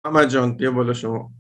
محمد جان بیا بالا شما.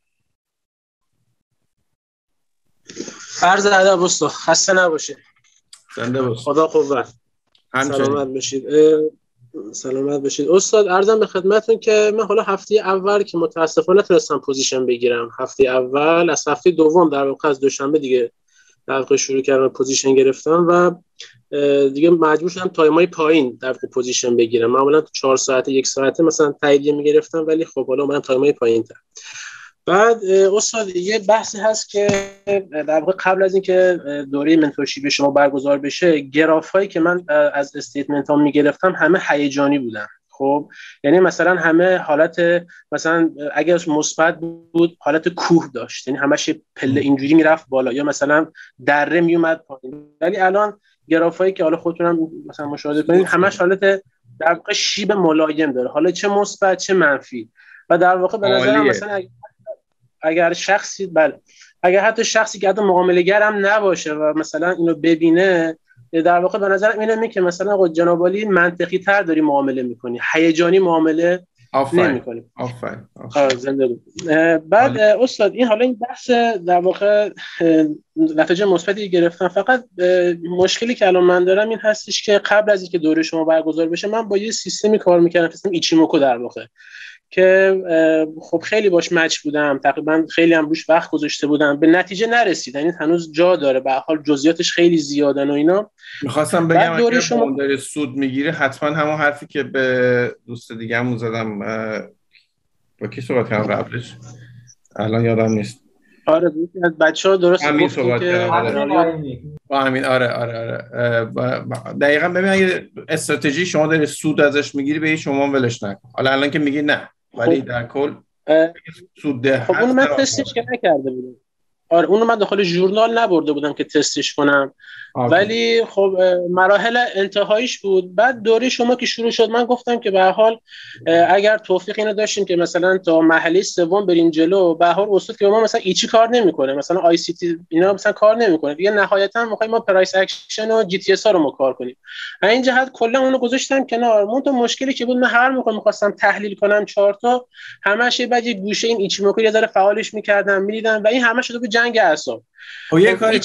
عرض ادب استاد، خسته نباشید. زنده باشید. خدا قوت. سلامت باشید. سلامت باشید استاد. عرضم به خدمتتون که من حالا هفته اول که متاسفانه نتونستم پوزیشن بگیرم، هفته اول از هفته دوم در واقع از دوشنبه دیگه در واقع شروع کردم پوزیشن گرفتم و دیگه مجبور شدم تایمای پایین در واقع پوزیشن بگیرم. معمولا تو 4 ساعته 1 ساعته مثلا تاییدیه میگرفتم، ولی خب حالا من تایمای پایین‌تر. بعد استاد یه بحثی هست که در واقع قبل از اینکه دوره منتورشیپ شما برگزار بشه، گرافایی که من از استیتمنت ها میگرفتم همه هیجانی بودن. خب یعنی مثلا همه حالت، مثلا اگر مثبت بود حالت کوه داشت، یعنی همش پله اینجوری میرفت بالا، یا مثلا دره میومد پایین. ولی الان گرافایی که حالا خودتونم مثلا مشاهده کنید همش حالت در واقع شیب ملایم داره، حالا چه مثبت چه منفی. و در واقع به نظرم مثلا اگر شخصی اگر حتی شخصی که حتی معامله گر هم نباشه و مثلا اینو ببینه، در واقع به نظرم اینه می که مثلا جناب عالی منطقی تر داری معامله میکنی، هیجانی معامله نمی‌کنی. آفرین. بعد استاد این حالا این بحث در واقع نتیجه مثبتی گرفتم، فقط مشکلی که الان من دارم این هستش که قبل از اینکه دوره شما برگزار بشه من با یه سیستمی کار میکردم، سیستم ایچیموکو در واقع، که خب خیلی باش مچ بودم، تقریبا خیلی هم روش وقت گذاشته بودم، به نتیجه نرسید. یعنی هنوز جا داره، به هر حال جزئیاتش خیلی زیادن و اینا. می‌خواستم بگم اگه شما داره سود میگیره حتما همون حرفی که به دوست دیگه‌مون زدم، با کی صحبت کردم قبلش الان یادم نیست. آره از بچه‌ها درست گفت که با همین. آره دقیقاً. ببین اگه استراتژی شما داره سود ازش میگیری به شما ولش نکن. حالا الان که میگی نه، ولی در کل سود ده. خب اون من تستش که نکرده بودم. آره اونو من داخل ژورنال نبرده بودم که تستش کنم. ولی خب مراحل انتهاییش بود. بعد دوره شما که شروع شد من گفتم که به هر حال اگر توفیق اینو داشتیم که مثلا تا مرحله سوم بریم جلو، به هر حال استاد که ما مثلا ایچی کار نمیکنه، مثلا آی سی تی اینا مثلا کار نمیکنه دیگه، نهایتا میخوایم ما پرایس اکشن و جی تی اس ها رو ما کار کنیم. این جهت کلا اونو گذاشتم کنار. اون تو مشکلی که بود من هر موقع می‌خواستم تحلیل کنم چارت تا همش بعد یه گوشه این ایچیموکو یه ذره فعالش می‌کردم می‌دیدم و این همش شده به جنگ اعصاب. خب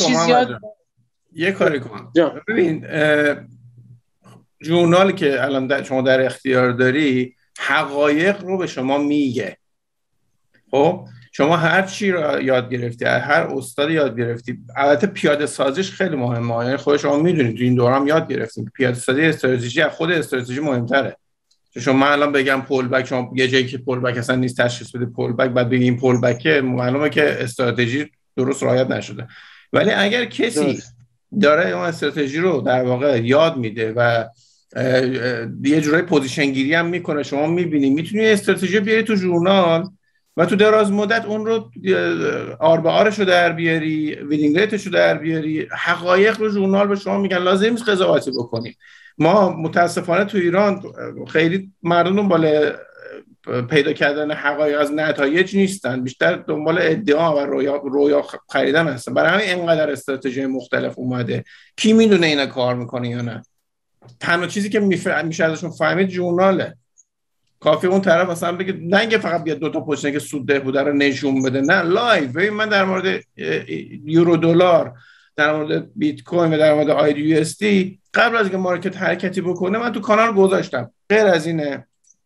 یه کاری کن. ببین ژورنالی که الان شما در اختیار داری حقایق رو به شما میگه. خب شما هر چی رو یاد گرفتی، هر استاد یاد گرفتی، البته پیاده سازیش خیلی مهمه. یعنی خود شما میدونید تو این دوران یاد گرفتیم که پیاده سازی استراتژی از خود استراتژی مهمتره. چون من الان بگم پول بک، شما یه جایی که پول بک اصلا نیست تشخیص بده پول بک، بعد بگیم پول بک، معلومه که استراتژی درست رعایت نشده. ولی اگر کسی داره اون استراتژی رو در واقع یاد میده و یه جورای پوزیشن گیری هم میکنه، شما میبینی میتونی استراتژی بیاری تو ژورنال و تو دراز مدت اون رو آر به آرش رو در بیاری، وینینگ ریتش رو در بیاری. حقایق رو ژورنال به شما میگن، لازم نیست قضاوتی بکنیم. ما متاسفانه تو ایران خیلی مردم دنبال پیدا کردن حقایق از نتایج نیستن، بیشتر دنبال ادعا و رویا خریدن هستن. برای همین اینقدر استراتژی مختلف اومده. کی میدونه اینا کار میکنه یا نه؟ تنها چیزی که میشه ازشون فهمید ژورناله. کافی اون طرف مثلا بگه نه فقط بیاد 2 تا پوزیشن که سود ده بوده رو نشون بده، نه لایو. ببین من در مورد یورو دلار، در مورد بیت کوین و در مورد آی دی یو اس دی قبل از اینکه مارکت حرکتی بکنه من تو کانال گذاشتم. غیر از اینه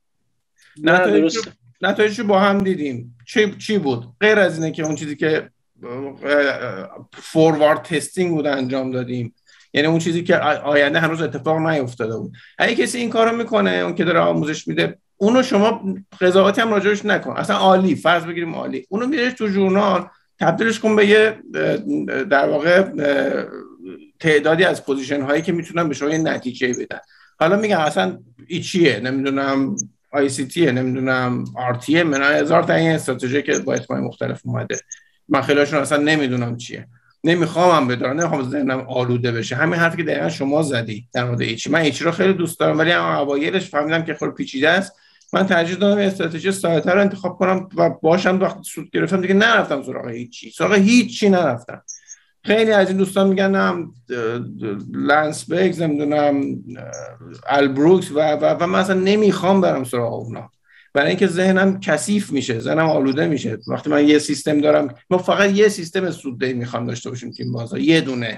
نتایجش با هم دیدیم چی بود. غیر از اینه که اون چیزی که فوروارد تستینگ بود انجام دادیم، یعنی اون چیزی که آینده هنوز اتفاق نیفتاده بود. اگه کسی این کارو میکنه، اون که داره آموزش میده، اونو شما قضاوتی هم راجعش نکن. اصلا عالی، فرض بگیریم عالی، اونو میذارش تو ژورنال، تبدیلش کن به یه در واقع تعدادی از پوزیشن هایی که میتونن به شما یه نتیجه بدن. حالا میگم اصلا چیه، نمیدونم آی سی تیه، نمیدونم آر تی ام، نه هزار تا این استراتژی که با اتفاق مختلف اومده، من خیلیشون اصلا نمیدونم چیه، نمیخوامم بدونم، نمیخوام ذهنم آلوده بشه. همین حرفی که دقیقاً شما زدی در مورد ایچی، من ایچی رو خیلی دوست دارم، ولی اما اوایلش فهمیدم که خیلی پیچیده است. من ترجیح دادم استراتژی ساده‌تر رو انتخاب کنم و باشم. وقتی سود گرفتم دیگه نرفتم سراغ هیچی نرفتم. خیلی از این دوستان میگن نه لانس بگز، نمیدونم البروکس و من اصلا نمیخوام برم سراغ اونا. برای اینکه ذهنم کثیف میشه، ذهنم آلوده میشه. وقتی من یه سیستم دارم، ما فقط یه سیستم سوددهی میخوام داشته باشیم تیم بازار، یه دونه.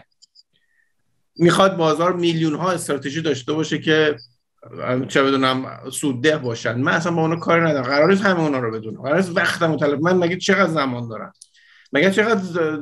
میخواد بازار میلیون ها استراتژی داشته باشه که چه بدونم سودده باشن. من اصلا با اونا کاری ندارم، قرار نیست همه اونا رو بدونم، قرار نیست وقتمو طلب. من مگه چقدر زمان دارم؟ مگه چقدر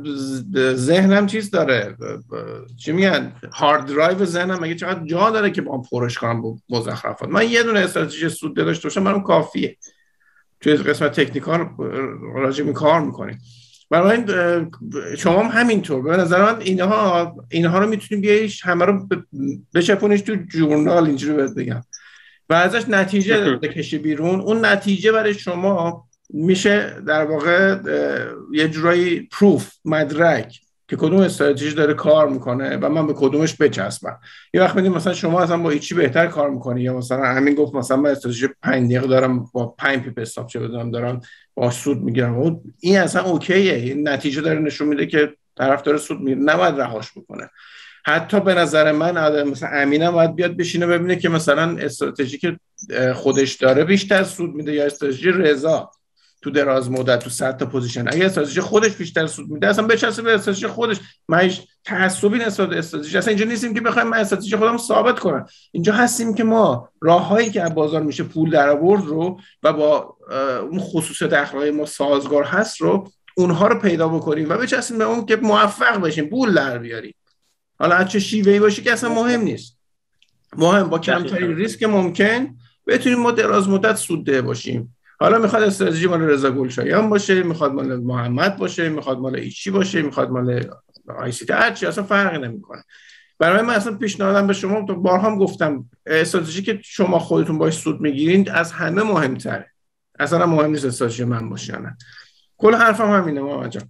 ذهنم چیز داره، چی میگن، هارد درایو ذهنم مگه چقدر جا داره که با پرش کنم با مزخرفات؟ من یه دونه استراتژی سودده داشته باشم برام کافیه. توی قسمت تکنیکال راجع به کار میکنیم. برای شما هم همینطور. به نظر من اینها رو میتونیم بیایش همه رو بچپونیش تو ژورنال، اینجوری بهت بگم، و ازش نتیجه بکشی بیرون. اون نتیجه برای شما میشه در واقع یه جورایی پروف، مدرک که کدوم استراتژی داره کار میکنه و من به کدومش بچسبم. یه وقت میدیم مثلا شما اصلا با ایچی بهتر کار میکنی، یا مثلا همین گفت مثلا من استراتژی 5 دقیقه دارم با 5 پیپ استاپ چه بدونم دارم با سود میگیرم، این اصلا اوکیه، این نتیجه داره نشون میده که طرف داره سود میگیره، نباید رهاش بکنه. حتی به نظر من مثلا امینم باید بیاد بشینه ببینه که مثلا استراتژی که خودش داره بیشتر سود میده یا استراتژی رضا تو دراز مدت تو 100 تا پوزیشن. اگه استراتژی خودش بیشتر سود میده اصلا بچسبه به استراتژی خودش. من هیچ تعصبی نسبت به استراتژی اصلا اینجا نیستیم که بخوایم من استراتژی خودم ثابت کنم. اینجا هستیم که ما راههایی که از بازار میشه پول در آورد رو و با اون خصوصیت اخلاقی ما سازگار هست رو اونها رو پیدا بکنیم و بچسبیم به اون که موفق بشیم، پول در بیاریم. حالا چه شیوهی باشه که اصلا مهم نیست. مهم با کمترین ریسک ممکن بتونیم ما دراز مدت سودده باشیم. حالا میخواد استراتژی مال رضا گلشایان باشه، میخواد مال محمد باشه، میخواد مال ایچی باشه، میخواد مال آی سی تی، هر چی، اصلا فرقی نمیکنه. برای من اصلا پیشنهادم به شما، تو بارها هم گفتم، استراتژی که شما خودتون باش سود میگیرین از همه مهمتره. اصلا مهم نیست استراتژی من باشه یا نه. کل حرفم همینه محمد جان.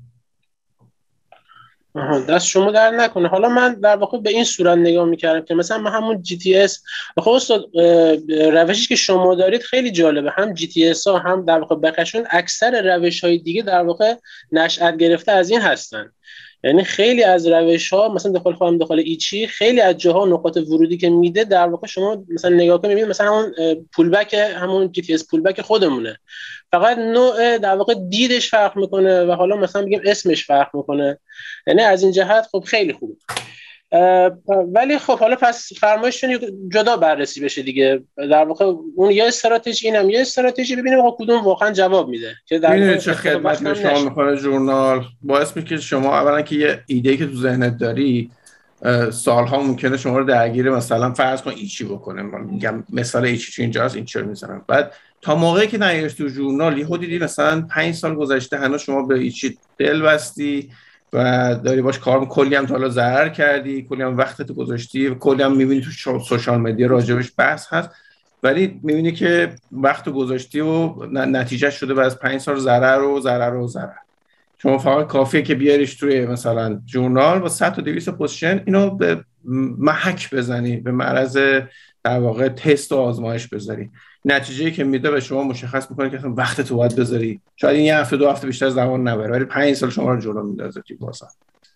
دست شما در نکنه. حالا من در واقع به این صورت نگاه میکردم که مثلا همون جی تی اس، خب استاد روشی که شما دارید خیلی جالبه، هم جی تی اس ها هم در واقع بقیشون اکثر روش های دیگه در واقع نشأت گرفته از این هستن. یعنی خیلی از روش ها مثلا داخل ایچی خیلی از جاها نقاط ورودی که میده در واقع شما مثلا نگاه کنید میبینید مثلا همون پول بک، همون جی تی اس پول بک خودمونه، فقط نوع در واقع دیدش فرق میکنه و حالا مثلا بگیم اسمش فرق میکنه. یعنی از این جهت خب خیلی خوبه. ولی خب حالا پس فرمایشتون جدا بررسی بشه دیگه. در واقع اون یه استراتژی، اینم یه استراتژی، ببینیم کدوم واقعا جواب میده که در واقع چه خدمت به شما میکنه ژورنال. باعث میشه که شما اولا که یه ایده که تو ذهنت داری سالها ممکنه شما رو درگیر مثلا فرض کن ایچی بکنه. من میگم مثال ایچی چون اینجاست، این چرا میزنم. بعد تا موقعی که نیاش تو ژورنال یهو دیدی مثلا 5 سال گذشته هنوز شما به ایچی دل بستی و داری باش کار می‌کنی، کلی هم تا حالا ضرر کردی، کلی هم وقتت گذاشتی، کلی هم می‌بینی تو سوشال مدیا راجبش بحث هست، ولی می‌بینی که وقت گذاشتی و نتیجه شده بعد از 5 سال ضرر. شما فقط کافیه که بیاریش توی مثلا ژورنال با 100 تا 200 پوزیشن اینو به محک بزنی، به معرض در واقع تست و آزمایش بذاری. نتیجه‌ای که میده به شما مشخص می‌کنه که اصلا وقتت رو باید بذاری. شاید این 1 هفته 2 هفته بیشتر زمان نبره، ولی 5 سال شما رو جلو میندازه توی بازار.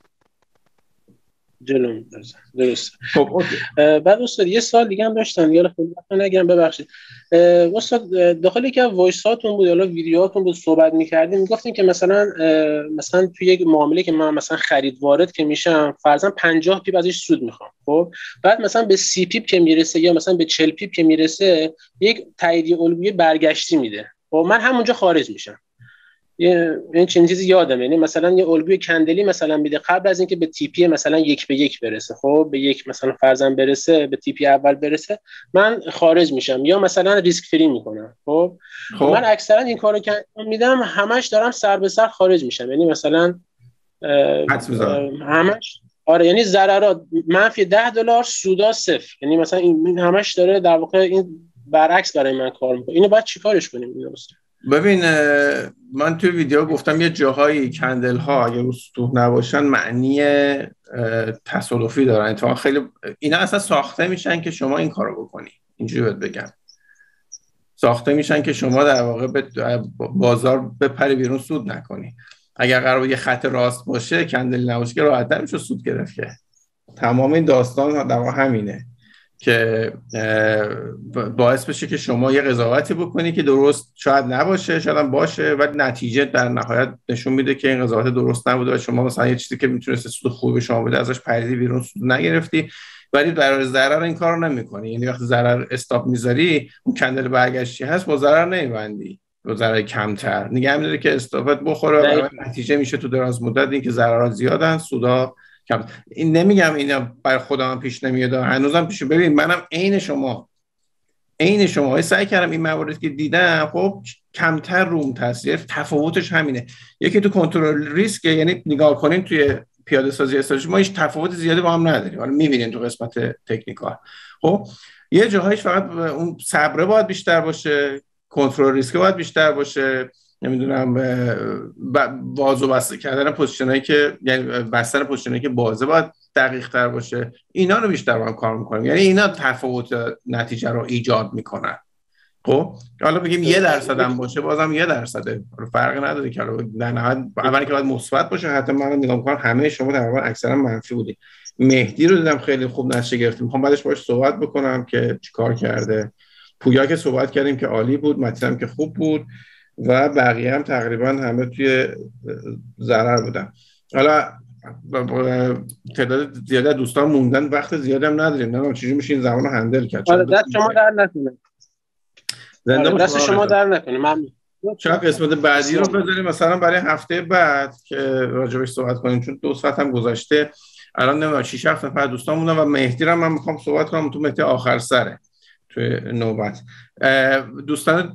جلو میندازه. درست. خب اوکی. بعد استاد یه سال دیگه هم داشتم، یالا خودتون نگم ببخشید. استاد داخل یک وایساتون بود یا ویدیوهاتون بود صحبت می‌کردیم، میگفتین که مثلا توی یک معامله که من مثلا خرید وارد که میشم فرضاً 50 پیپ ازش سود میخوام. خب بعد مثلا به 30 پیپ که میرسه یا مثلا به 40 پیپ که میرسه یک تاییدیه الگویی برگشتی میده. خب من همونجا خارج میشم. این چنین چیزی یادم، یعنی مثلا یه الگوی کندلی مثلا میده قبل از اینکه به تی پی مثلا 1 به 1 برسه، خب به 1 مثلا فرضاً برسه، به تی پی اول برسه، من خارج میشم یا مثلا ریسک فری میکنم. خب من اکثرا این کارو که میدم همش دارم سر به سر خارج میشم، یعنی مثلا همش یعنی ضررات منفی $10 سودا 0، یعنی مثلا این همش داره در واقع این برعکس برای من کار میکنه. اینو باید چیکارش کنیم؟ ببین من توی ویدیو گفتم یه جاهایی کندل ها اگه رو سطوح نباشن معنی تصادفی دارن. اتفاقا خیلی اینا اصلا ساخته میشن که شما این کارو بکنی. اینجوری بهت بگم، ساخته میشن که شما در واقع به بازار بپری بیرون سود نکنی. اگر قرار یه خط راست باشه کندل نباشه که راحت نمیشه سود گرفت که. تمام این داستان در واقع همینه. که باعث بشه که شما یه قضاوتی بکنی که درست شاید نباشه، شاید هم باشه، ولی نتیجه در نهایت نشون میده که این قضاوت درست نبوده و شما مثلا یه چیزی که میتونست سود خوبی به شما بده ازش پریدی بیرون، سود نگرفتی، ولی برای ضرر این کارو نمی‌کنی. یعنی وقتی ضرر استاپ میذاری، اون کندل برگشتی هست، با ضرر نمیبندی، با ضرر کمتر نگه می‌داری که استاپت بخوره و نتیجه میشه تو دراز مدت این که ضررات زیادن، سودا کم. این نمیگم اینا برای خودم پیش نمیاد، هنوزم پیش. ببین منم عین شما سعی کردم این مواردی که دیدم خب کمتر روم تاثیر، تفاوتش همینه. یکی تو کنترل ریسک، یعنی نگاه کنین توی پیاده سازی استراتژی ما هیچ تفاوت زیادی با هم نداریم، حالا می‌بینین تو قسمت تکنیکال. خب یه جاهایش فقط اون صبر باید بیشتر باشه، کنترل ریسک باید بیشتر باشه، نمیدونم باز و بسته کردن پوزیشنایی که، یعنی بستن پوزیشنایی که بازه باید دقیق تر باشه. اینا رو بیشتر با هم کار میکنیم، یعنی اینا تفاوت نتیجه رو ایجاد میکنن. خب حالا بگیم 1% هم باشه، بازم 1% فرقی نداره که حالا در نهایت اولی که باید مثبت باشه. حتی من نگاه میکنم همه شما تقریبا اکثرا منفی بودید. مهدی رو دیدم خیلی خوب نتیجه گرفتیم، میخوام بعدش باهاش صحبت بکنم که چیکار کرده. پویا که صحبت کردیم که عالی بود، متین هم که خوب بود و بقیه هم تقریبا همه توی ضرر بودن. حالا تعداد زیاده دوستان موندن، وقت زیادی هم نداریم، نه چجوری میشه این زمانو هندل کرد. دست شما در نکنه. دست شما در نکنه. من چرا قسمت بعدی رو بذاریم مثلا برای هفته بعد که راجبش صحبت کنیم، چون 2 ساعت هم گذشته. الان نمیدونم 6-7 نفر دوستان موندن و مهدی رو من میخوام صحبت کنم، تو مهدی آخر سره توی نوبت. دوستان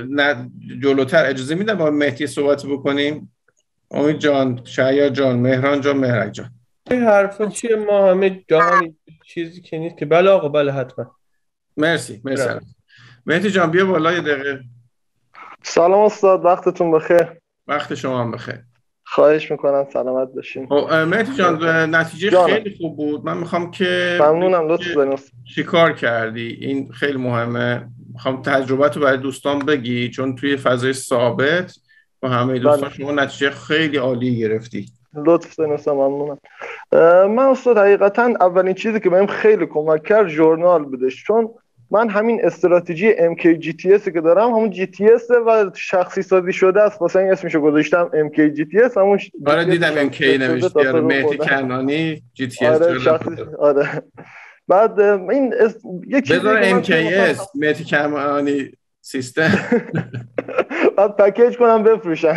جلوتر اجازه میدم با مهدی صحبت بکنیم؟ امید جان، شهیار جان، مهران جان، مهرک جان. این حرفا چیه؟ ما همه جهان چیزی که نیست که. بله آقا، بله حتما. مرسی. مهدی جان بیا بالا یه دقیقه. سلام استاد، وقتتون بخیر. وقت شما هم بخیر. خواهش میکنم، سلامت باشین. مهدی جان نتیجه خیلی خوب بود. من میخوام که ممنونم، لطف دارین. چیکار کردی؟ این خیلی مهمه. میخوام تجربتو برای دوستان بگی، چون توی فضای ثابت با همه دوستان شما نتیجه خیلی عالی گرفتی. لطف دارین، ممنونم. من استاد حقیقتا اولین چیزی که بهم خیلی کمک کرد ژورنال بودش، چون من همین استراتژی MKGTS که دارم همون GTS و شخصی سازی شده است، واسه این اسمشو گذاشتم MKGTS. همون آره دیدم MK نوشتی، آره مهدی کنانی GTS. آره بعد این یک چیزی بذار MKS مهدی کنانی سیستم بعد پکیج کنم بفروشم.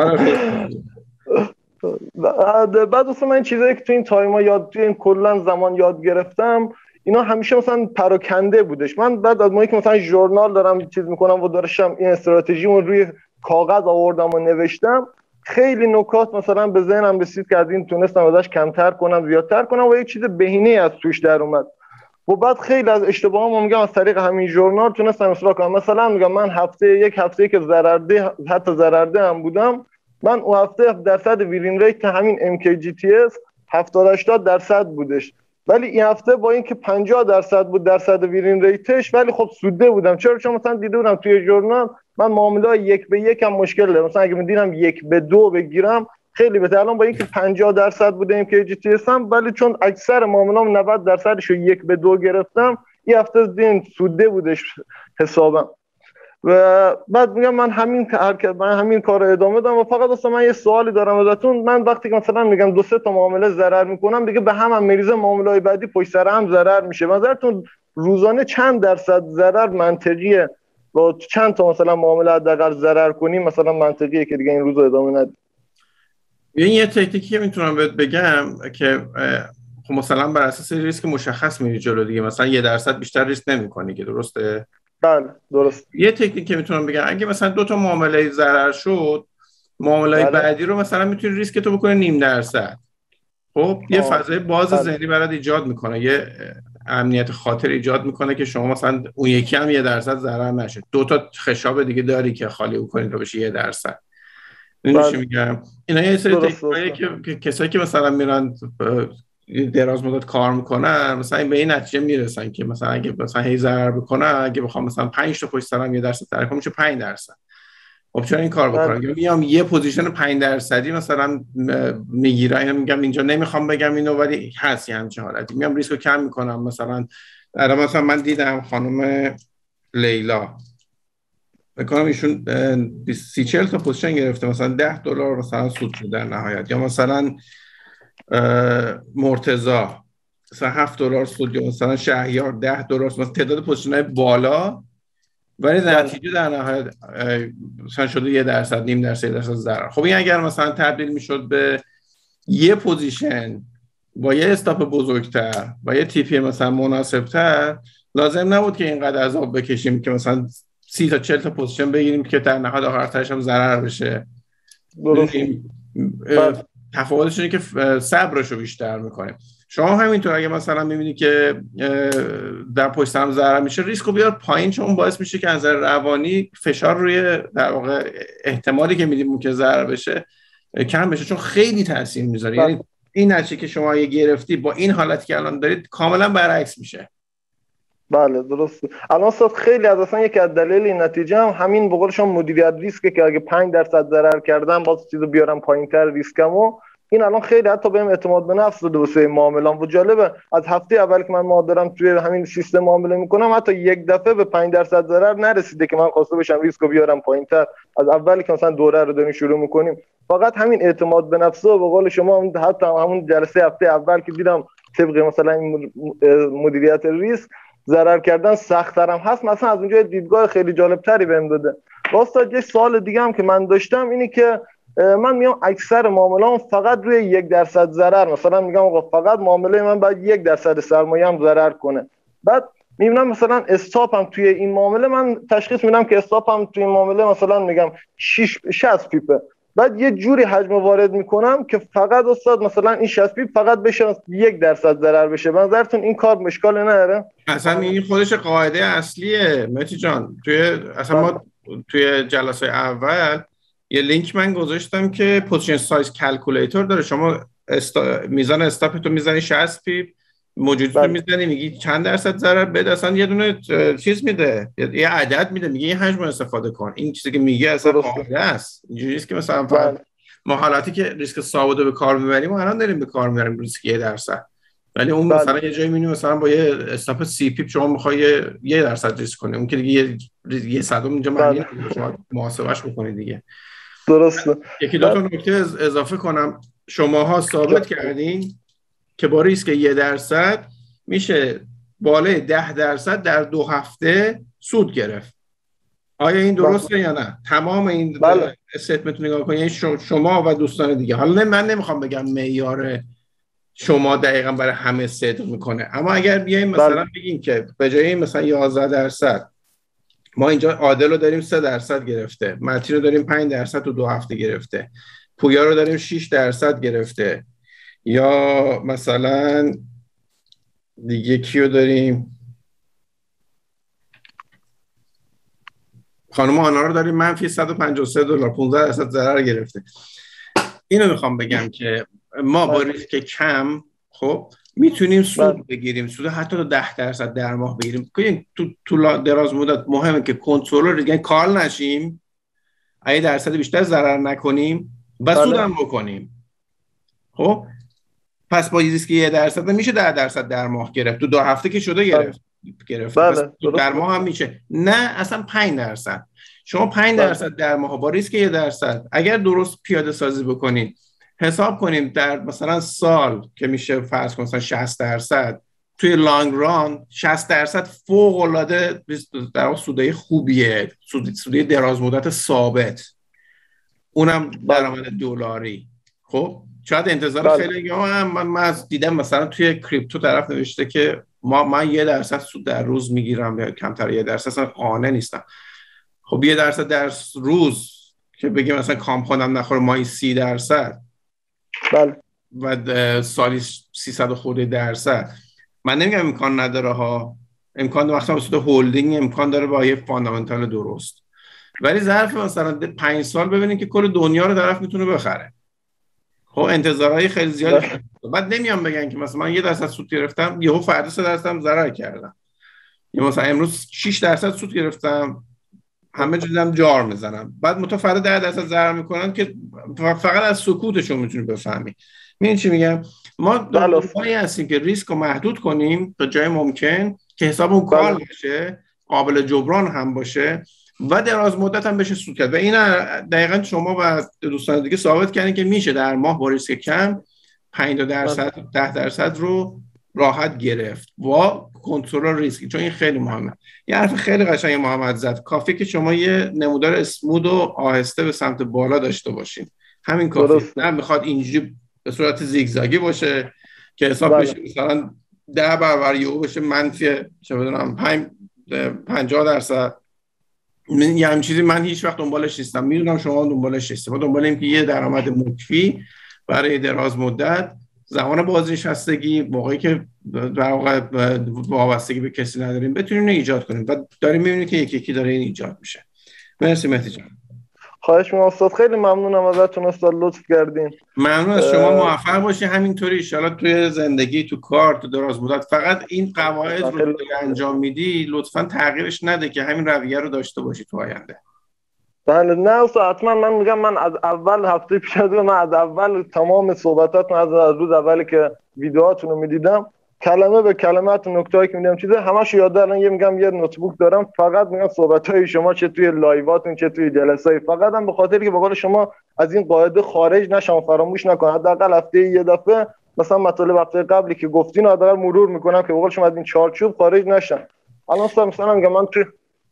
آره بعد اصلا من این چیزایی که تو این تایما توی این کلا زمان یاد گرفتم، اینا همیشه مثلا پراکنده بودش. من بعد از موقعی که مثلا ژورنال دارم چیز میکنم و داشتم این استراتژیمو روی کاغذ آوردم و نوشتم، خیلی نکات مثلا به ذهنم رسید که از این تونستم ازش کمتر کنم زیادتر کنم و یک چیز بهینه از توش در اومد. و بعد خیلی از اشتباهام میگم از طریق همین ژورنال تونستم اصلاح کنم. مثلا میگم من یک هفته که ضررده هم بودم، من اون هفته درصد ویرین ریت همین MKGTS 70-80% بودش، ولی این هفته با اینکه 50% بود درصد ویرین ریتش، ولی خب سوده بودم. چرا؟ چون مثلا دیده بودم توی ژورنال من معامله 1 به 1 هم مشکل دارم. مثلا اگه می‌دیدم 1 به 2 بگیرم خیلی بهتر. الان با اینکه 50% بوده MKGTS هم، ولی چون اکثر معامله‌ام 90%شو 1 به 2 گرفتم، این هفته دین سوده بودش حسابم. و بعد میگم من همین کار رو ادامه دادم. و فقط اصلا من یه سوالی دارم ازتون. من وقتی که مثلا میگم 2-3 تا معامله ضرر میکنم، دیگه به هم میریزه، معامله‌های بعدی پشت سر هم ضرر میشه. نظرتون روزانه چند درصد ضرر منطقیه؟ با چند تا مثلا معامله حداقل ضرر کنیم مثلا منطقیه که دیگه این روزو ادامه ندیم؟ این یه تکنیکی میتونم بهت بگم که خب مثلا بر اساس ریسک مشخص میری جلو دیگه. مثلا 1% بیشتر ریسک نمی‌کنی که، درسته؟ بله درست. یه تکنیک که میتونم بگم، اگه مثلا 2 تا معامله ضرر شد، معامله بعدی رو مثلا میتونی ریسک تو بکنی 0.5%. خب یه فضای باز ذهنی برات ایجاد میکنه، یه امنیت خاطر ایجاد میکنه که شما مثلا اون یکی هم 1% ضرر نشه. 2 تا خشاب دیگه داری که خالی بکنید تا بشه 1%. چی میگم؟ اینا یه سری تکنیکایی که کسایی که مثلا میرن دراز مدت کار میکنن مثلا به این نتیجه میرسن که مثلا اگه مثلا هی ضرر بکنن، اگه بخوام مثلا 5 تا پشت سرم 1% تراکم میشه 5%. خب چرا این کار بکنم؟ میام یه پوزیشن 5% مثلا میگیرم. اینو میگم اینجا نمیخوام بگم اینو، ولی هست همچین حالتی. میام ریسکو کم میکنم، مثلا الان مثلا من دیدم خانم لیلا بکنم ایشون 30-40 تا پوزیشن گرفته، مثلا $10 مثلا سود شده در نهایت، یا مثلا مرتضی مثلا $7 سود، یا مثلا شهریار $10، مثلا تعداد پوزیشن‌های بالا، ولی در نتیجه در نهایت مثلا شده 1%، 0.5%، 1% ضرر. خب این اگر مثلا تبدیل میشد به یه پوزیشن با یه استاپ بزرگتر و یه تیپی مثلا مناسبتر، لازم نبود که اینقدر عذاب بکشیم که مثلا 30 تا 40 تا پوزیشن بگیریم که در نهایت آخرش هم ضرر بشه. تفاوتش اینه که صبرش رو بیشتر میکنیم. شما همینطور اگه مثلا میبینی که در پشت سرم ضرر میشه، ریسک رو بیار پایین، چون باعث میشه که از نظر روانی فشار روی در واقع احتمالی که میدیم که ضرر بشه کم بشه، چون خیلی تاثیر میذاره. یعنی این نتیجه که شما اگه گرفتی با این حالتی که الان دارید کاملا برعکس میشه. بله درسته. الان صد خیلی از اصلا یکی از دلیل این نتیجه هم همین به قول شما مدیریت ریسکه که اگه 5% ضرر کردم باز چیزو بیارم پایینتر ریسکمو. این الان خیلی حتی بهم اعتماد به نفس داده واسه معامله‌ام. و جالبه از هفته اول که من معادلم توی همین سیستم معامله میکنم حتی یک دفعه به 5% ضرر نرسیده که من خواسته باشم ریسکو بیارم پایینتر. از اولی که مثلا دوره رو داریم شروع میکنیم فقط همین اعتماد به نفس و به قول شما حتی همون جلسه هفته اول که دیدم طبق مثلا این مدیریت ریسک ضرر کردن سخت‌ترم هست، مثلا از اونجا دیدگاه خیلی جالب‌تری بهم داده. واسه یه سوال دیگه هم که من داشتم اینی که من میام اکثر معامله‌ام فقط روی 1% ضرر، مثلا میگم آقا فقط معامله من باید 1% سرمایه‌ام ضرر کنه. بعد میبینم مثلا استاپم توی این معامله من تشخیص میدم که استاپم توی این معامله مثلا میگم 60 پیپه. بعد یه جوری حجم وارد میکنم که فقط استاد مثلا این 60 پیپ فقط بشه 1% ضرر بشه. به نظرتون این کار مشکل نداره؟ اصلا این خودش قاعده اصلیه مهدی جان. اصلا ما توی جلسه اول یه لینک من گذاشتم که پوزیشن سایز کلکولیتور داره. شما میزان استاپ تو میزنی 60 پیپ، موجودی تو میزنی میگی چند درصد ضرر بده، اصلا یه دونه چیز میده، یه عدد میده، میگه این حجم استفاده کن. این چیزی که میگه اصلا قاعده است. اینجوریه است که مثلا ما حالاتی که ریسک ثابت رو به کار میبریم و الان داریم به کار میبریم ریسک 1%، ولی اون مثلا یه جایی میبینی مثلا با یه استاپ 30 پیپ شما میخوای 1% ریسک کنی، اون که دیگه یه صدم اینجا معنی نداره، شما محاسبهش بکنید دیگه. درسته. یکی دو تا نکته اضافه کنم. شماها ثابت کردین که با ریسک 1% میشه بالای 10% در 2 هفته سود گرفت. آیا این درسته یا نه؟ تمام این استیتمنت نگاه کنید، یعنی شما و دوستان دیگه. حالا من نمیخوام بگم معیار شما دقیقاً برای همه صدق میکنه، اما اگر بیایم مثلا بگیم که به جای مثلا 11% ما اینجا عادل رو داریم 3% گرفته، متی رو داریم 5% تو 2 هفته گرفته، پویا رو داریم 6% گرفته، یا مثلا دیگه کیو داریم، خانم آنا رو داریم منفی $153 $15% ضرر گرفته. اینو میخوام بگم که ما با ریسک کم خب میتونیم سود بگیریم، سود حتی 10% در ماه بگیریم. تو دراز مدت مهمه که کنترل ریسک، کار نشیم، اگه درصد بیشتر ضرر نکنیم و سودم بکنیم. خب پس با ریسک 1% میشه 10% در ماه گرفت، تو 2 هفته که شده گرفت. در ماه هم میشه، نه اصلا 5%. شما 5% در ماه با ریسک 1% اگر درست پیاده سازی بکنید، حساب کنیم در مثلا سال که میشه فرض کنیم مثلا 60%، توی لانگ ران 60% فوق العاده در سودای خوبیه، سودای دراز مدت ثابت، اونم درآمد دلاری. خب شاید انتظار خیلی من دیدم مثلا توی کریپتو طرف نوشته که من 1% سود در روز میگیرم یا کمتر 1%، اصلا قانع نیستم. خب 1% در روز که بگیم مثلا کامپاندم نخوره مایی 30%، و سالی 300 خورده درصد. من نمیگم امکان نداره ها، امکان وقتا به صورت هولدینگ امکان داره با یه فاندامنتال درست، ولی ظرف مثلا 5 سال ببینید که کل دنیا رو طرف میتونه بخره. خب انتظارهای خیلی زیادی بعد نمیام بگن که مثلا من 1% سود گرفتم یهو فردا 3% ضرر کردم، یا مثلا امروز 6% سود گرفتم همه جدیدم جار میزنم، بعد متفرد 10% ضرر میکنن که فقط از سکوتشون میتونی بفهمی. میدونی چی میگم؟ ما دنبال هستیم که ریسک رو محدود کنیم تا جای ممکن که حساب اون کال باشه، قابل جبران هم باشه و دراز مدت هم بشه سود کرد. و این دقیقاً شما و دوستان دیگه ثابت کردین که میشه در ماه با ریسک کم 5% 10% رو راحت گرفت با کنترل ریسک. چون این خیلی مهمه. یه حرف خیلی قشنگ محمد زد، کافیه که شما یه نمودار اسمود و آهسته به سمت بالا داشته باشین، همین کافیه. نه میخواد اینجوری به صورت زیگزاگی باشه که حساب بشه مثلا 10 برابر یهو بشه منفی چه بدونم 50%. یه همین چیزی من هیچ وقت دنبالش نیستم، میدونم شما دنبالش نیستید. ما دنبال اینیم که یه درآمد مکفی برای دراز مدت، زمان بازنشستگی، موقعی که در واقع وابستگی به کسی نداریم بتونیم ایجاد کنیم و داریم میبینیم که یکی یکی داره این ایجاد میشه. مرسی مهدی جان. خواهش می‌کنم استاد، خیلی ممنونم ازتون استاد، لطف کردین. ممنون از شما، موفق باشی همینطوری ان شاءالله توی زندگی، تو کار، تو دراز مدت. فقط این قواعد رو که انجام میدی لطفاً تغییرش نده که همین رویه رو داشته باشی تو آینده. بله نه استاد، حتما. من میگم من از اول هفته پیش من از اول تمام صحبتاتون از روز اولی که ویدیوهاتون رو میدیدم کلمه به کلمه نکتهایی که میدم چیزا همش یاد. الان میگم یه نوتبوک دارم فقط میگم صحبت‌های شما چه توی لایواتون چه توی جلسه‌ای، فقط هم به خاطر که به قول شما از این قاعده خارج نشم، فراموش نکنم. حداقل هفته یه دفعه مثلا مطالب هفته قبلی که گفتین حداقل مرور میکنم که به قول شما از این چارچوب خارج نشم. الان مثلا میگم من توی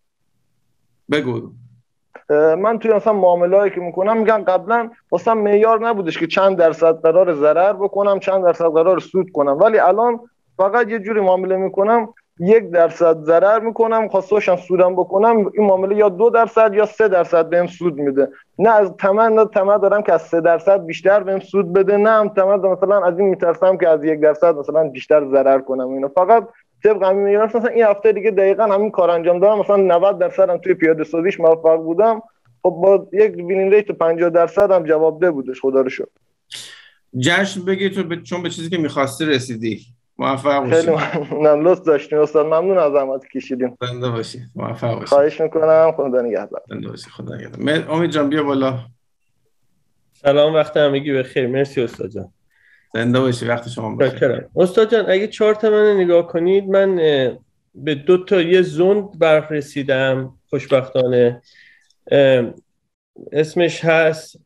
من توی مثلا معامله‌ای که میکنم میگم قبلا مثلا معیار نبودش که چند درصد قرار ضرر بکنم چند درصد قرار سود کنم، ولی الان فقط یه جوری معامله میکنم 1% ضرر میکنم، خواستاشم سودم بکنم این معامله یا 2% یا 3% بهم سود میده. نه از طمع دارم که از 3% بیشتر بهم سود بده، نه هم طمع مثلا از این میترسم که از 1% مثلا بیشتر ضرر کنم. اینو فقط طبق همین میگم. مثلا این هفته دیگه دقیقاً همین کار انجام دادم، مثلا 90% هم توی پیاده سازیش موفق بودم. خب با یک وینینگ ریت 50% هم جواب ده بودش، خدا رو شکر. جشن بگیر تو چون به چیزی که می‌خواستی رسیدی. موفق باشی. خیلی ممنونم، لطف داشتین استاد، ممنون از زحمت کشیدین. زنده باشی، موفق باشی. خواهش میکنم، خدا نگهدار. زنده باشی، خدا نگهدار. امید جان بیا بالا. سلام، وقت همگی بخیر. مرسی استاد جان. زنده باشی، وقت شما بخیر. استاد جان اگه چارت من نگاه کنید، من به 2 تا یه زوند بررسیدم خوشبختانه. اسمش هست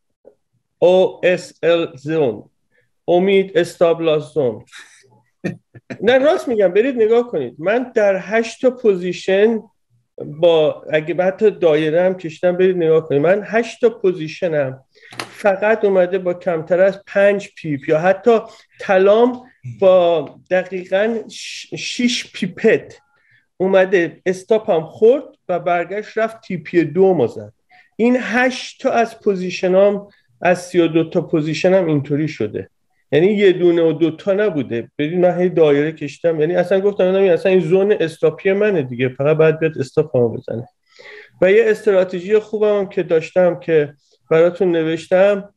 OSL زون، امید استابلاس زون. نه راست میگم، برید نگاه کنید. من در 8 تا پوزیشن با اگه حتی دایره هم کشیدم، برید نگاه کنید. من 8 تا پوزیشنم فقط اومده با کمتر از 5 پیپ یا حتی طلام با دقیقاً 6 پیپت اومده استاپم خورد و برگشت رفت تیپی 2 مازد. این 8 تا از پوزیشنام از 32 تا پوزیشنم اینطوری شده. یعنی یه دونه و 2 تا نبوده. ببین من هی دایره کشیدم، یعنی اصلا گفتم اصلا این زون استاپی منه دیگه، فقط باید بیاد استاپمو بزنه. و یه استراتژی خوبم که داشتم که براتون نوشتم،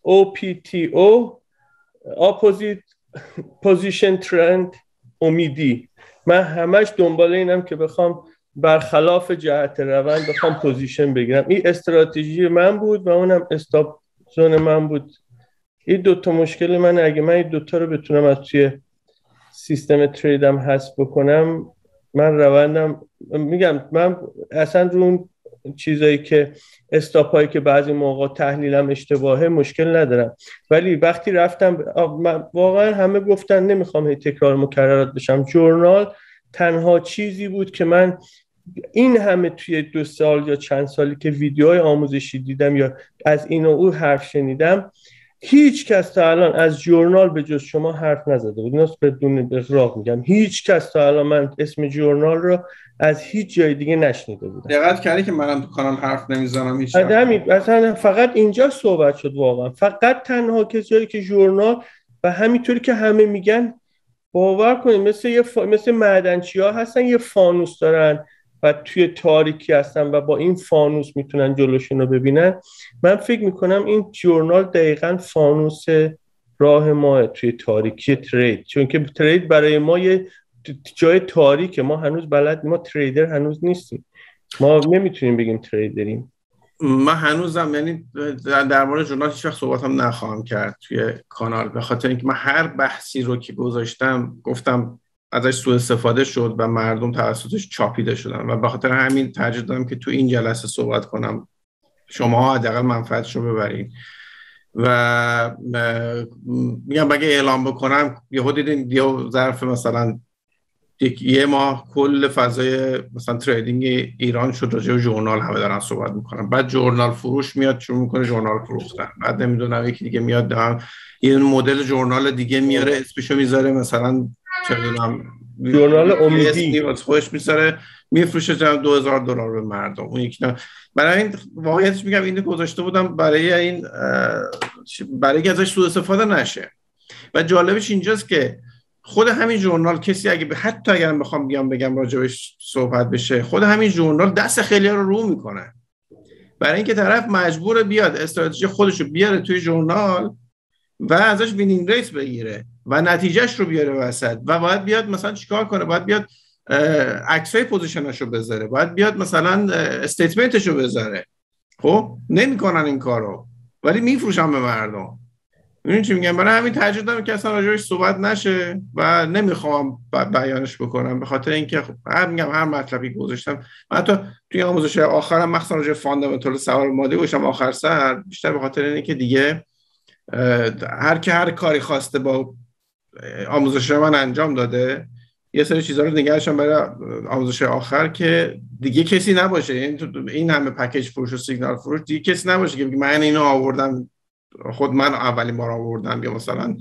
OPTO Opposite Position Trend امیدی. من همش دنبال اینم که بخوام برخلاف جهت روند بخوام پوزیشن بگیرم. این استراتژی من بود و اونم استاپ زون من بود. این 2 تا مشکل من، اگه من این 2 تا رو بتونم از توی سیستم تریدم حذف بکنم، من روندم میگم من اصلا رو اون چیزایی که استاپایی که بعضی موقع تحلیلم اشتباهه مشکل ندارم. ولی وقتی رفتم من واقعا همه گفتن نمیخوام هی تکرار مکررات بشم، جورنال تنها چیزی بود که من این همه توی 2 سال یا چند سالی که ویدیوهای آموزشی دیدم یا از این و اون حرف شنیدم، هیچ کس تا الان از جورنال به جز شما حرف نزده بود. اینو بدون اغراق میگم، هیچ کس تا الان من اسم جورنال رو از هیچ جای دیگه نشنیده بودم. دقت کردی که منم تو کانال حرف نمیزنم هیچ وقت. اصلا فقط اینجا صحبت شد واقعا. فقط تنها کسایی که جورنال و همینطوری که همه میگن باور کنید مثل معدنچی‌ها هستن، یه فانوس دارن و توی تاریکی هستن و با این فانوس میتونن جلوشون رو ببینن. من فکر میکنم این جورنال دقیقاً فانوس راه ما توی تاریکی ترید، چون که ترید برای ما یه جای تاریکه. ما هنوز ما تریدر هنوز نیستیم، ما نمیتونیم بگیم تریدریم. من هنوزم یعنی در مورد جورنال هیچ وقت صحبتم نخواهم کرد توی کانال، به خاطر اینکه من هر بحثی رو که گذاشتم گفتم ازش سوء استفاده شد و مردم توسطش چاپیده شدن و به خاطر همین ترجیح دادم که تو این جلسه صحبت کنم، شما حداقل منفعتش رو ببرید. و میگم اگه اعلام بکنم یهو دیدین یه ظرف مثلا یه ماه کل فضای مثلا تریدینگ ایران شد راجع به ژورنال همه دارن صحبت میکنن، بعد ژورنال فروش میاد شروع میکنه ژورنال فروختن، بعد نمیدونم یکی دیگه میاد یه مدل ژورنال دیگه میاره اسمشو میذاره مثلا چه میدونم ژورنال امیدی خودش میذاره میفروشه $2000 به مردم. اون یکی برای این واقعیتش میگم اینو گذاشته بودم برای که ازش سوء استفاده نشه. و جالبش اینجاست که خود همین ژورنال کسی حتی اگر بخوام بگم راجبش صحبت بشه، خود همین ژورنال دست خیلی‌ها رو میکنه، برای اینکه طرف مجبور بیاد استراتژی خودش رو بیاره توی ژورنال و ازش وینینگ ریت بگیره و نتیجهش رو بیاره وسط و باید بیاد مثلا چیکار کنه، باید بیاد عکسای پوزیشنش رو بذاره، باید بیاد مثلا استیتمنتش رو بذاره. خب نمیکنن این کارو ولی میفروشن به مردم. میدونی چی میگم؟ برای همین ترجیح دادم که اصلا راجعش صحبت نشه و نمیخوام بیانش بکنم، به خاطر اینکه هر مطلبی گذاشتم. من حتی توی آموزش آخرم مخصوصا راجع فاندامنتال سوار مالی گذاشتم آخر سر، بیشتر به خاطر اینکه دیگه هر کاری خواسته با آموزش من انجام داده، یه سری چیزا رو نگهشم برای آموزش آخر که دیگه کسی نباشه، این همه پکیج فروش و سیگنال فروش دیگه کسی نباشه که من اینو آوردم، خود من اولین بار آوردم، یا مثلا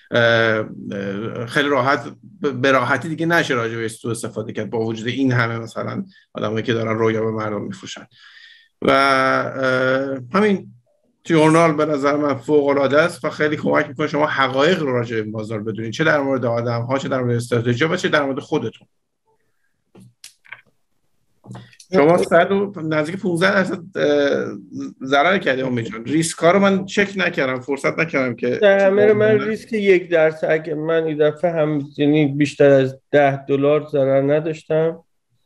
خیلی به راحتی دیگه نشه راجع بهش سوء استفاده کرد با وجود این همه مثلا آدمایی که دارن رویا به مردم میفروشن. و همین ژورنال به نظر من فوق العاده است و خیلی کمک میکنه شما حقایق رو راجع به بازار بدونید، چه در مورد آدم ها، چه در مورد استراتژی و چه در مورد خودتون. شما نزدیک 15% ضرر کردی امید جان. ریسک ها رو من چک نکردم، فرصت نکردم که من ریسک 1% اگه من این دفعه هم یعنی بیشتر از $10 ضرر نداشتم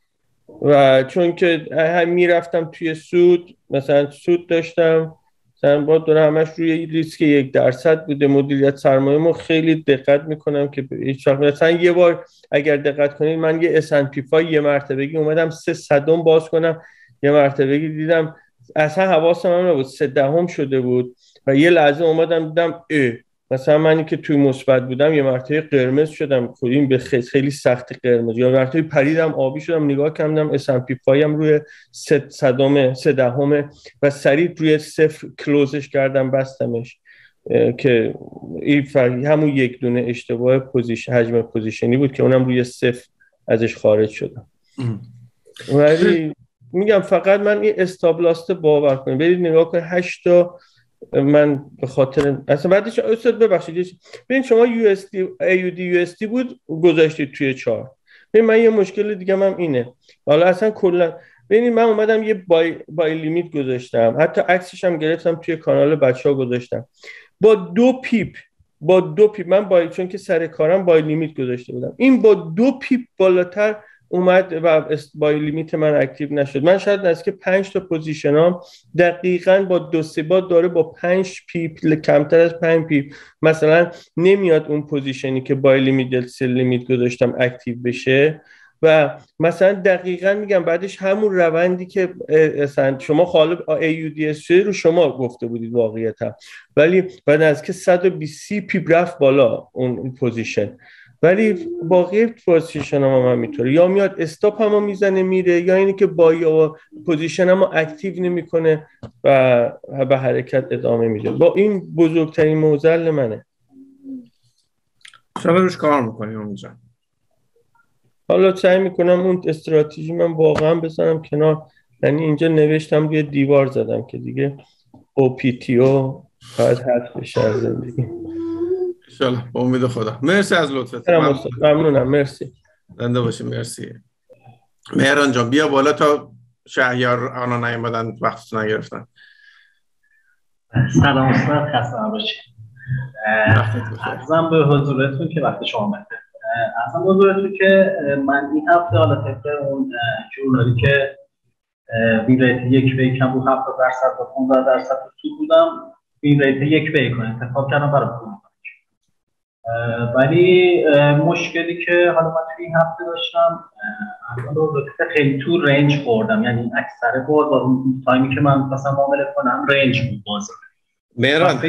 و چون که هم میرفتم توی سود، مثلا سود داشتم مثلا با دونه همش روی ریسک 1% بوده. مدیریت سرمایه ما خیلی دقت میکنم که مثلا یه بار اگر دقت کنید من یه S&P 5 یه مرتبگی اومدم 300 باز کنم، یه مرتبگی دیدم اصلا حواسم هم نبود 0.3 شده بود و یه لحظه اومدم دیدم مثلا منی که توی مثبت بودم یه مرتبه قرمز شدم، این به خیلی سخت قرمز، یا مرتبه پریدم آبی شدم، نگاه کردم S&P 5 هم روی 0.3 و سریع روی 0 کلوزش کردم بستمش که این همون یک دونه اشتباه حجم پوزیشنی بود که اونم روی 0 ازش خارج شدم. ولی میگم فقط من این استابلاست باور کنید، برید نگاه کنید 8 تا من به خاطر اصلا بعدش استاد ببخشید ببین شما AUD USD بود گذاشتید توی چارت. ببین من یه مشکل دیگه هم اینه، حالا اصلا کلا ببینید من اومدم یه بای لیمیت گذاشتم، حتی عکسش هم گرفتم توی کانال بچه‌ها گذاشتم با 2 پیپ من چون که سر کارم بای لیمیت گذاشته بودم، این با 2 پیپ بالاتر اومد و بای لیمیت من اکتیو نشد. من شاید نزدیک 5 تا پوزیشنام دقیقاً با 2-3 بار داره با 5 پیپ کمتر از 5 پیپ مثلا نمیاد اون پوزیشنی که بای لیمیت سل لیمیت گذاشتم اکتیو بشه و مثلا دقیقاً میگم بعدش همون روندی که شما خالب AUDS رو شما گفته بودید واقعیتا، ولی بعد از که 120 پیپ رفت بالا اون پوزیشن، ولی باقی پوزیشن هم همینطوره، یا میاد استاپ هم میزنه میره، یا اینی که با پوزیشن هم اکتیو نمیکنه و به حرکت ادامه میده. با این بزرگترین معضل منه. شما روش کار میکنیم اونجا. حالا سعی میکنم اون استراتژی من واقعا بزنم کنار، یعنی اینجا نوشتم روی دیوار زدم که دیگه OPTO باید حذف بشه از زندگی. انشالله با امید خدا. مرسی از لطفت. ممنونم. مرسی. زنده باشی. مرسی. مهران جان بیا بالا تا شهریار آنها نیومدن وقتتون نگرفتن. سلام استاد، خسته نباشید. عرضم به حضورتون که وقت شما اومده. عرضم به حضورتون که من این هفته حالا طبق اون ژورنالی که وین ریت 1 به 1 بود 70% و 15% تو بودم، وین ریت 1 به 1 انتخاب کردم برای پول. ولی مشکلی که حالا من توی این هفته داشتم خیلی تو رنج خوردم، یعنی اکثر بازار اون تایمی که من مثلا معامله کنم رنج بود بازار. مهران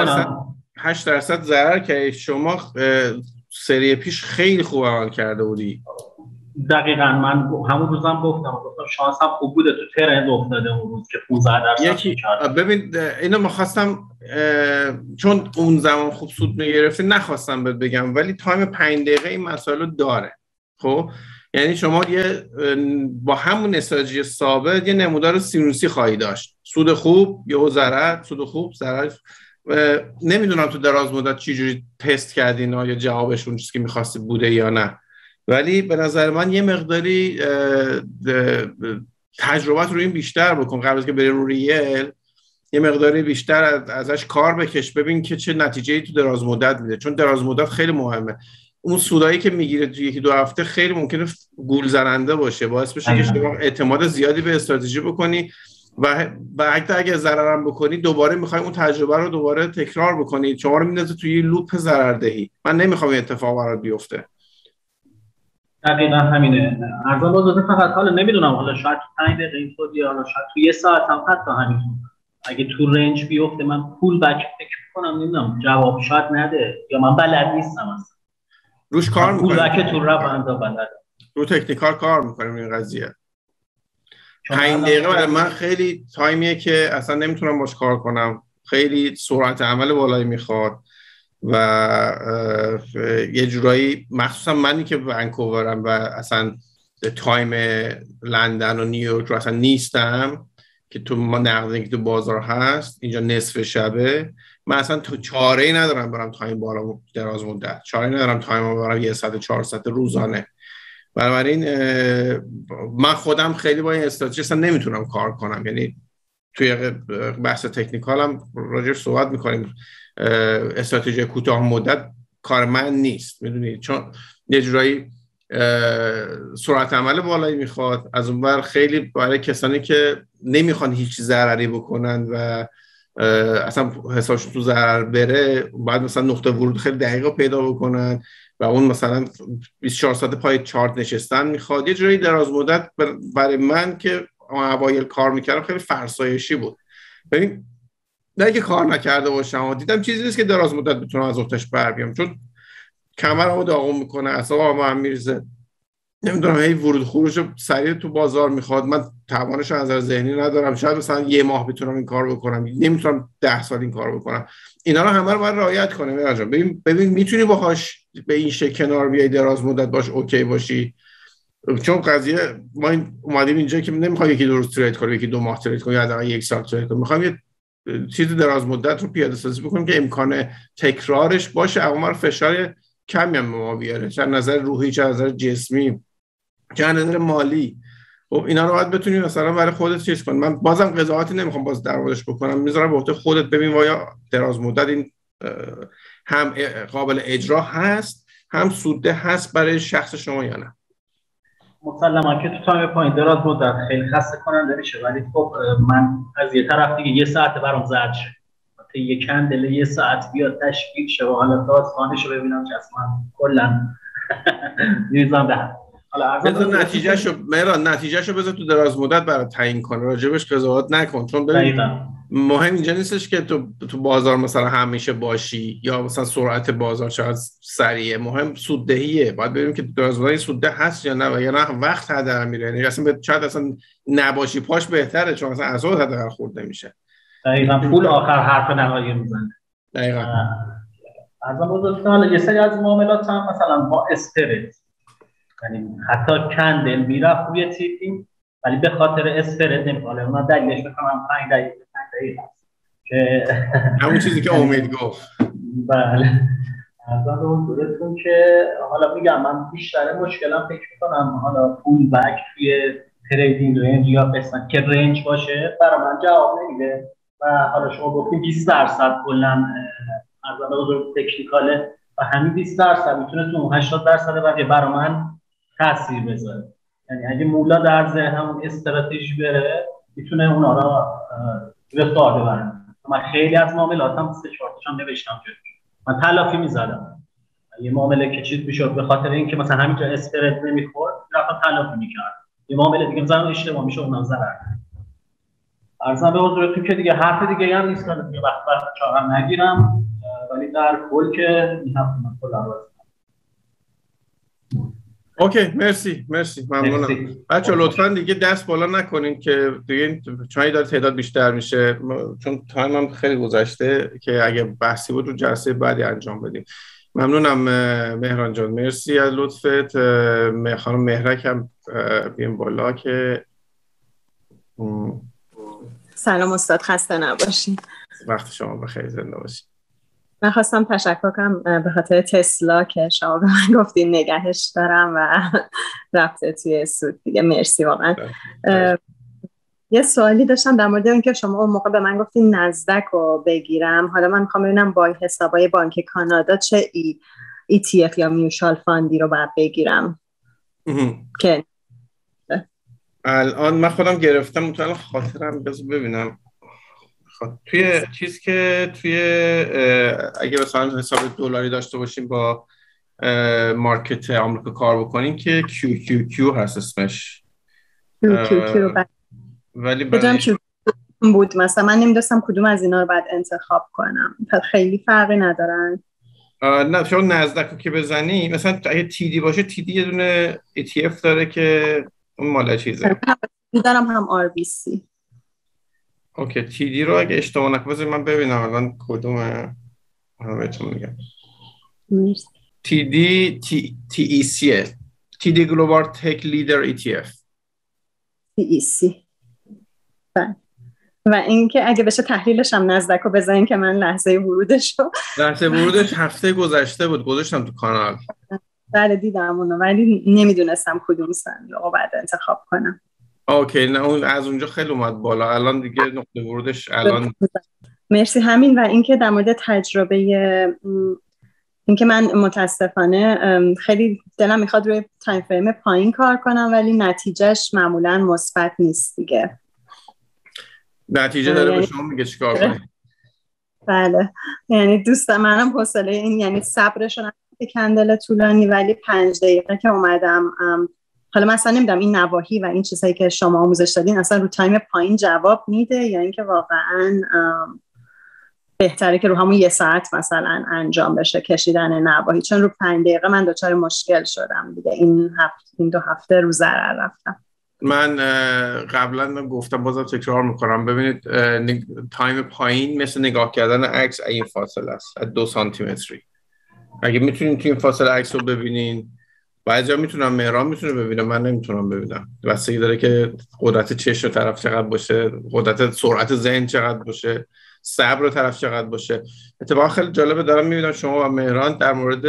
8% ضرر که شما سری پیش خیلی خوب عمل کرده بودی. دقیقاً من همون روزم گفتم شانسم خوب بوده، تو ترند افتاده اون روز که 15%. ببین اینو می‌خواستم چون اون زمان خوب سود می‌گرفتی نخواستم بهت بگم، ولی تایم 5 دقیقه این مسائل داره. خب یعنی شما با همون استراتژی ثابت یه نمودار سینوسی خواهی داشت، سود خوب یا ضرر، سود خوب ضرر. نمیدونم تو دراز مدت چی جوری تست کردین یا جوابشون چیزی که می‌خواستی بوده یا نه، ولی به نظر من یه مقداری تجربت رو این بیشتر بکن قبل از که بری رو ریل، یه مقداری بیشتر ازش کار بکش، ببین که چه نتیجه‌ای تو دراز مدت میده، چون دراز مدت خیلی مهمه. اون سودایی که میگیره تو یکی دو هفته خیلی ممکنه گول زننده باشه، باعث بشه که شما اعتماد زیادی به استراتژی بکنی و حتی اگه ضررم بکنی دوباره میخوای اون تجربه رو دوباره تکرار بکنی، شما رو میندازه توی یه لوپ ضرردهی. من نمیخوام این اتفاق برات بیفته. دقیقا همینه. ارزان بازده فقط حالا نمیدونم، حالا شاید تو 5 دقیقه اینطور یا حالا شاید تو یه ساعت هم حتی همینطور اگه تو رنج بیفته من پول بک فکر کنم، نمیدونم جواب شاید نده یا من بلد نیستم اصلا روش کار میکنم، پول بک تو روند بلد رو تکنیکال کار میکنیم این قضیه. 5 دقیقه برای من خیلی تایمیه که اصلا نمیتونم باش کار کنم، خیلی سرعت عمل بالایی میخواد و یه جورایی مخصوصا منی که ونکوورم و اصلا تایم لندن و نیویورک رو اصلا نیستم که تو ما نقدینگ تو بازار هست، اینجا نصف شبه، من اصلا تو چاره‌ای ندارم برم تایم بالا دراز مدت، چاره‌ای ندارم تایم برم 1 ساعت 4 ساعت روزانه. بنابراین من خودم خیلی با این استراتژی اصلا نمیتونم کار کنم، یعنی توی بحث تکنیکالم راجعش صحبت میکنیم. استراتژی کوتاه مدت کار من نیست، میدونی، چون یه جورایی سرعت عمل بالایی میخواد، از اونور خیلی برای کسانی که نمیخوان هیچ ضرری بکنن و اصلا حسابشون تو ضرر بره، باید مثلا نقطه ورود خیلی دقیق پیدا بکنن و اون مثلا 24 ساعت پای چارت نشستن میخواد. یه جورایی دراز مدت برای من که اوایل کار میکردم خیلی فرسایشی بود. ببین نه که کار نکرده باشم و دیدم چیزی نیست که دراز مدت بتونم از افتش بر بیام، چون کمرمو داغون میکنه، اعصابم هم میریزه، نمیدونم هی ورود خروج سریع تو بازار میخواد، من توانش از نظر ذهنی ندارم، شاید مثلا یه ماه بتونم این کارو بکنم، نمیتونم 10 سال این کارو بکنم. اینا رو همه رو باید رعایت کنیم. ببین میتونی باهاش به این شکل کنار بیای، دراز مدت باش اوکی باشی، چون قضیه ما اومدیم اینجا که نمیخوام یکی 2 روز ترید کنیم، یکی 2 ماه ترید کنیم یا حداقل 1 سال ترید کنیم، میخوام یه چیز دراز مدت رو پیاده سازی بکنیم که امکان تکرارش باشه، اما فشار کمی هم به ما بیاره، چه نظر روحی، چه نظر جسمی، چه نظر مالی. خب اینا رو باید بتونی مثلا برای خودت چیز کنی. من بازم قضاوتی نمیخوام باز در موردش بکنم، میذارم به عهده خودت، ببین وایا دراز مدت این هم قابل اجرا هست، هم سوده هست برای شخص شما یا نه. مسلما که تو تایم پایین دراز مدت خیلی خسته کننده میشه، ولی خب من از یه طرف دیگه 1 ساعت برام زرد شه، تا یه کندل 1 ساعت بیاد تشکیل شه و حالا داستانش رو ببینم که اصلا کلا میذارم ده. حالا بذار نتیجهشو بذار تو دراز مدت برات تعیین کنه، راجبش قضاوت نکن، چون ببین مهم اینجا نیستش که تو بازار مثلا همیشه باشی یا مثلا سرعت بازار چقدر سریعه، مهم سوددهیه. باید ببینیم که دراز مدت سودده هست یا نه و یا نه وقت هدر میره، یعنی اصلا شاید اصلا نباشی پاش بهتره، چون اصلا اعصابت هدر خورد نمیشه. دقیقاً پول آخر حرف نهایی میزنه. دقیقاً. از بزرگتر یه سری از معاملات هم مثلا با اسپرت، یعنی حتی کندل میرفت روی تیپی ولی به خاطر اسپرت نمی‌خواد، اونا دلیلش می‌خوام 5 دقیقه که همون چیزی که امید گفت. بله. ارزان حضورتون که حالا میگم من بیشتر مشکلم فکر می‌کنم حالا پول بک توی تریدینگ رنج یا قسمت که رنج باشه برای من جواب نمیده و حالا شما گفتین 20% کلا ارزان حضور تکنیکاله و همین 20% میتونه تو 80% بقیه برای من تاثیر بذاره. یعنی اگه مولا در ذهن همون استراتژی بره میتونه اونا رو رفتار ببرن. من خیلی از معاملاتم 3-4 تاشم نوشتم که من تلافی میزدم یه معامله که چیز میشد به خاطر اینکه مثلا همینجا اسپرد نمیخورد رفتن تلافی میکرد، یه معامله دیگه مثلا اشتباه میشه اونم ضرر. عرضم به حضورتون که دیگه حرف دیگه هم نیست که دیگه وقت چهارم نگیرم، ولی در کل که این هفته من کلا راضی. اوکی، مرسی ممنونم. بچه‌ها لطفاً دیگه دست بالا نکنین که دیگه چایی داره تعداد بیشتر میشه، چون تایم هم خیلی گذشته که اگه بحثی بود رو جلسه بعدی انجام بدیم. ممنونم مهران جان، مرسی از لطفت. خانم مهرک هم بیایم بالا که سلام استاد، خسته نباشین. وقت شما بخیر، زنده باشین. من خواستم تشکر کنم به خاطر تسلا که شما به من گفتین نگهش دارم و رفته توی سود دیگه. مرسی واقعا. یه سوالی داشتم در مورد اینکه شما اون موقع به من گفتین نزدک رو بگیرم. حالا من میخوام ببینم با حسابای بانک کانادا چه ETF یا میوچوال فاندی رو باید بگیرم که الان من خودم گرفتم مطمئن خاطرم ببینم توی چیز که توی اگه مثلا حساب دلاری داشته باشیم با مارکت آمریکا کار بکنیم که QQQ هست اسمش. QQQ ولی بود مثلا من نمیدونستم کدوم از اینا رو باید انتخاب کنم. خیلی فرقی ندارن؟ نه شما نزدک رو که بزنی مثلا اگه TD باشه TD یه دونه ETF داره که اون مال چیزه. دارم هم RBC. اوکی TD رو اگه اشتباه نکنم من ببینم الان کدومه بهتون میگم. TEC TD Global Tech Leader ETF. TEC. و اینکه اگه بشه تحلیلش هم نزدک رو بزنین که من لحظه ورودش هفته گذشته بود، گذاشتم تو کانال. بله دیدم اونو ولی نمیدونستم کدوم رو باید انتخاب کنم. اوکی نه اون از اونجا خیلی اومد بالا، الان دیگه نقطه ورودش الان. مرسی. همین. و اینکه در مورد تجربه اینکه من متاسفانه خیلی دلم میخواد روی تایم فریم پایین کار کنم ولی نتیجهش معمولا مثبت نیست دیگه. نتیجه داره به شما میگه چیکار کنید؟ بله یعنی دوستم منم حوصله این یعنی صبرش رو کندل طولانی ولی 5 دقیقه که اومدم حالا مثلا نمیدونم این نواحی و این چیزایی که شما آموزش دادین اصلا رو تایم پایین جواب میده یا اینکه واقعا بهتره که رو همون 1 ساعت مثلا انجام بشه کشیدن نواحی، چون رو 5 دقیقه من دچار مشکل شدم دیگه. این 2 هفته رو ضرر رفتم. من قبلا گفتم بازم تکرار میکنم، ببینید تایم پایین مثل نگاه کردن عکس این فاصله است، 2 سانتی متری. اگه میتونین تو این فاصله عکس رو ببینین، بعضیا میتونن، مهران میتونه ببینه، من نمیتونم ببینم. بستگی داره که قدرت چشم طرف چقدر باشه، قدرت سرعت ذهن چقدر باشه، صبر طرف چقدر باشه. اتفاقا خیلی جالبه دارم میبینم شما و مهران در مورد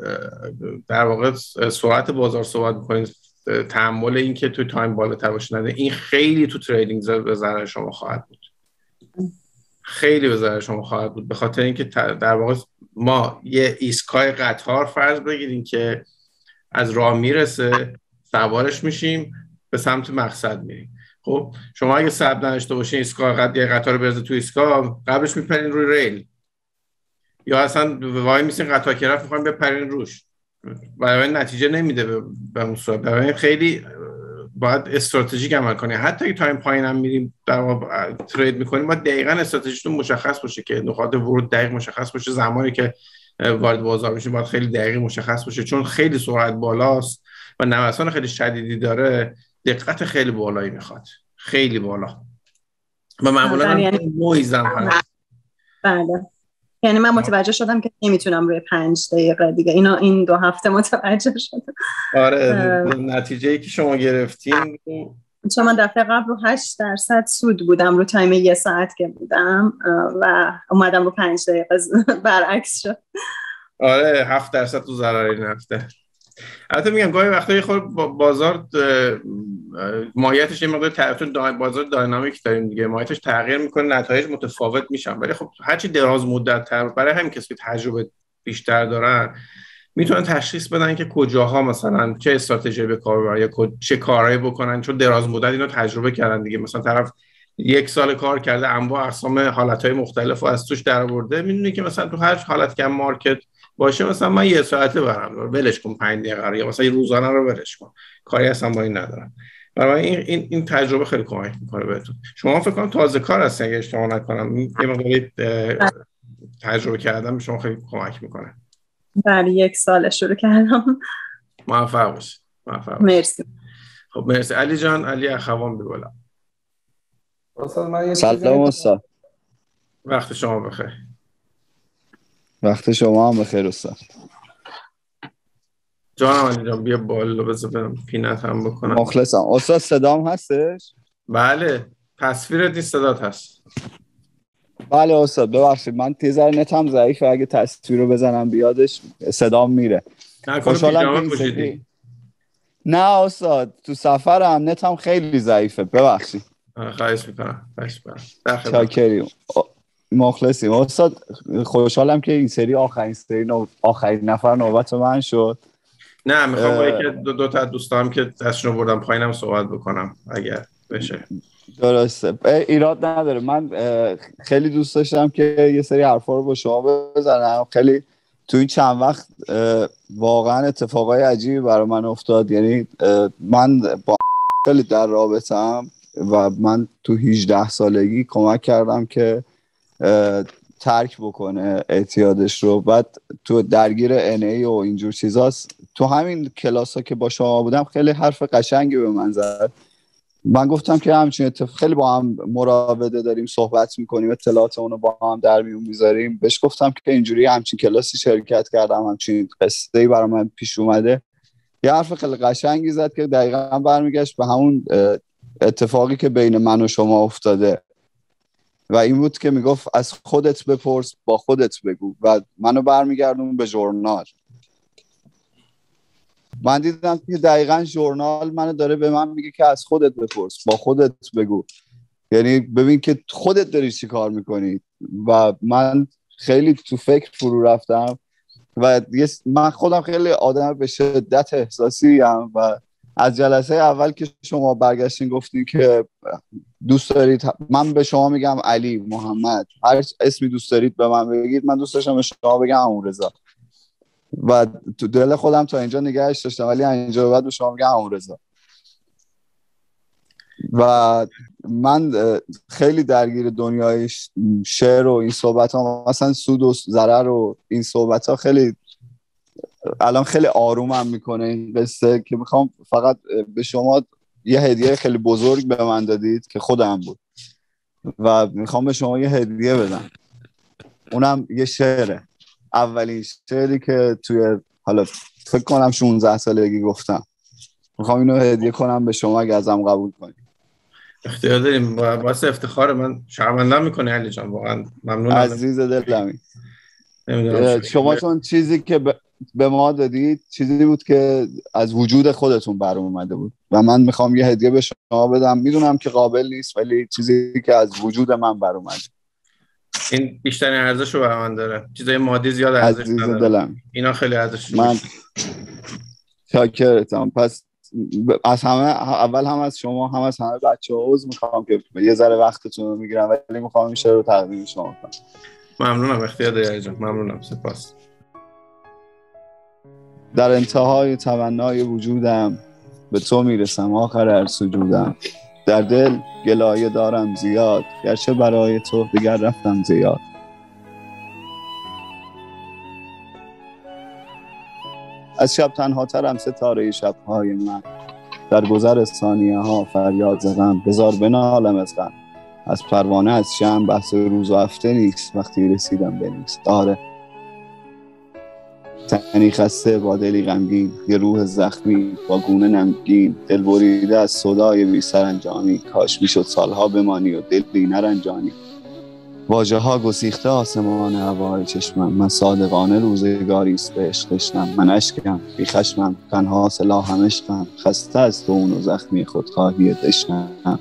در واقع سرعت بازار صحبت میکنید، تحمل این که تو تایم بالاتر باشه نده. این خیلی تو تریدینگ به ضرر شما خواهد بود، خیلی به ضرر شما خواهد بود، به خاطر اینکه در واقع ما یه ایستگاه قطار فرض بگیریم که از راه میرسه، سوارش میشیم به سمت مقصد میریم. خب شما اگه صبر نداشته باشین ایستگاه یه قطار برزه تو ایستگاه، قبلش میپرین روی ریل یا اصلا وای میسین قطار که رفت میخواین بپرین روش، برای نتیجه نمیده به اون صورت. برای خیلی باید استراتژیک عمل کنیم. حتی اگه تایم پایین هم میریم در واقع ترید میکنیم، باید دقیقاً استراتژیتون مشخص باشه که نقاط ورود دقیق مشخص باشه، زمانی که وارد بازار میشیم باید خیلی دقیق مشخص باشه، چون خیلی سرعت بالاست و نوسان خیلی شدیدی داره، دقت خیلی بالایی میخواد، خیلی بالا و معمولا یعنی مویزم هست. بله یعنی من متوجه شدم که نمیتونم روی 5 دقیقه دیگه این 2 هفته متوجه شدم. آره نتیجه‌ای که شما گرفتین، چون من دفعه قبل رو 8% سود بودم رو تایم 1 ساعت که بودم و اومدم رو 5 دقیقه برعکس شد. آره 7% تو ضرری نرفته. البته میگم گاهی وقتا یه خورده بازار ماهیتش یه مقدار بازار داینامیک داریم دیگه، ماهیتش تغییر میکنه، نتایج متفاوت میشن، ولی خب هرچی دراز مدت تر برای همین کسی که تجربه بیشتر دارن میتونن تشخیص بدن که کجاها مثلا چه استراتژی به کار ببرن یا چه کارهایی بکنن، چون دراز مدت اینو تجربه کردن دیگه. مثلا طرف 1 سال کار کرده، انواع اقسام حالتهای مختلف رو از توش درآورده، میدونی که مثلا تو هر حالت که مارکت باشه مثلا من یه ساعته برم ولش کن 5 دقیقه یا مثلا روزانه رو ولش کن، کاری اصلا با این ندارم. برای این تجربه خیلی کمک میکنه بهتون. شما فکر کنم تازه کار هستین اگه اشتباه نکنم، یه مقداری تجربه کردن به شما خیلی کمک میکنه. بله 1 سال شروع کردم. موفق باشید. مرسی. خب مرسی. علی جان، علی اخوان بگولا. سلام استاد. وقت شما بخیر. وقت شما هم بخیر استاد. جانم علی جان بیا بالا بذار برم پینت هم بکنم. مخلصم. استاد صدام هستش؟ بله تصویرت نیست صدات هست. بله استاد ببخشید من تیزر نتم ضعیفه، اگه تصویر رو بزنم بیادش صدام میره. خوشحالم که نه استاد تو سفرم نتم خیلی ضعیفه ببخشید. خواهش میکنم. چاکریم. مخلصیم استاد. خوشحالم که این سری آخرین نفر نوبت من شد. نه میخوام با یکی دو تا دوستام که دستشون بردم پایینم صحبت بکنم اگر بشه. درسته ایراد نداره. من خیلی دوست داشتم که یه سری حرفا رو با شما بزنم. خیلی تو این چند وقت واقعا اتفاقای عجیبی برای من افتاد. یعنی من با خیلی در رابطه‌ام و من تو 18 سالگی کمک کردم که ترک بکنه اعتیادش رو. بعد تو درگیر NA و اینجور چیزاست. تو همین کلاسا که با شما بودم خیلی حرف قشنگی به من زد. من گفتم که همچین خیلی با هم مراوده داریم صحبت میکنیم، اطلاعات اونو با هم در میون میذاریم. بهش گفتم که اینجوری همچین کلاسی شرکت کردم، همچین قصه‌ای برای من پیش اومده. یه حرف خیلی قشنگی زد که دقیقاً برمیگشت به همون اتفاقی که بین من و شما افتاده و این بود که میگفت از خودت بپرس با خودت بگو و منو برمیگردون به ژورنال. من دیدم که دقیقاً ژورنال منو داره به من میگه که از خودت بپرس با خودت بگو. یعنی ببین که خودت داری چی کار میکنی. و من خیلی تو فکر فرو رفتم و من خودم خیلی آدم به شدت احساسی ام و از جلسه اول که شما برگشتین گفتین که دوست دارید، من به شما میگم علی، محمد، هر اسمی دوست دارید به من بگید. من دوست داشتم به شما بگم عمورضا و تو دل خودم تا اینجا نگهش داشتم، ولی اینجا بعد به شما میگم عمورضا. و من خیلی درگیر دنیای شعر و این صحبت ها، مثلا سود و ضرر و این صحبت ها، خیلی الان خیلی آرومم میکنه این قصه که میخوام فقط به شما یه هدیه خیلی بزرگ به من دادید که خودم بود و میخوام به شما یه هدیه بدم. اونم یه شعره، اولین شعری که توی حالا فکر کنم 16 سالگی گفتم. میخوام اینو هدیه کنم به شما اگه ازم قبول کنید. اختیار داریم. باعث افتخار من شرمنده میکنه علی جان، واقعا ممنونم. عزیز دلمی. شما چون چیزی که به ما دادید چیزی بود که از وجود خودتون برام اومده بود و من میخوام یه هدیه به شما بدم. میدونم که قابل نیست ولی چیزی که از وجود من برام اومده. این بیشترین ارزش رو برای من داره. چیزای مادی زیاد ارزش نداره. اینا خیلی ارزش داره. من شاکرتم. پس از همه اول هم از شما هم از همه بچه‌ها عذر میخوام که یه ذره وقتتون رو میگیرم، ولی میخوام این شعر رو تقدیم شما کنم. ممنونم. اختیار داری جان. ممنونم. سپاس. در انتهای تمنای وجودم به تو میرسم آخر هر سجودم. در دل گلایه دارم زیاد، گرچه برای تو دیگر رفتم زیاد. از شب تنها ترم ستاره شبهای من، در گذر ثانیه ها فریاد زدم. بذار بنالم از غم، از پروانه از شمع بحث روز و هفته نیست. وقتی رسیدم به نیست داره تنی خسته با دلی غمگین، یه روح زخمی با گونه نمگین، دل بریده از صدای بی سرانجامی. کاش میشد سالها بمانی و دلی نرنجانی. واژه ها گسیخته آسمان هوای چشمم، من صادقانه روزگاری است به عشق تشنم. من اشکم بی خشمم، تنها سلاحم عشقم، خسته از دون و زخمی خودخواهی دشنم.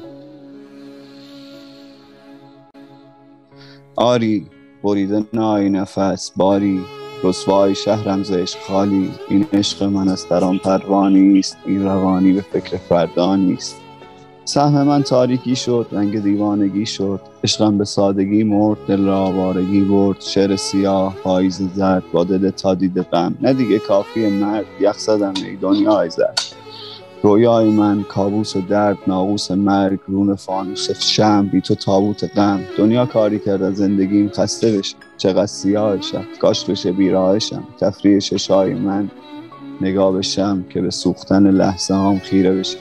آری بریده نای نفس باری، رسوای شهرم ز عشق خالی. این عشق من از در آن پروانی است، این روانی به فکر فردا نیست. سهم من تاریکی شد، رنگ دیوانگی شد، عشقم به سادگی مرد، دل را آوارگی برد. شعر سیاه، پاییز زرد، با دل تا دیده غم. نه دیگه کافی مرد، یخ زدم ای دنیای زرد. رویای من کابوس درد، ناقوس مرگ، رون فانوس شمع، بی تو تابوت غم. دنیا کاری کرد از زندگیم خسته بشه، چقدر سیاه شب، کاش بشه بیراهشم. تفریح چشای من نگاه بشم که به سوختن لحظه هام خیره بشم.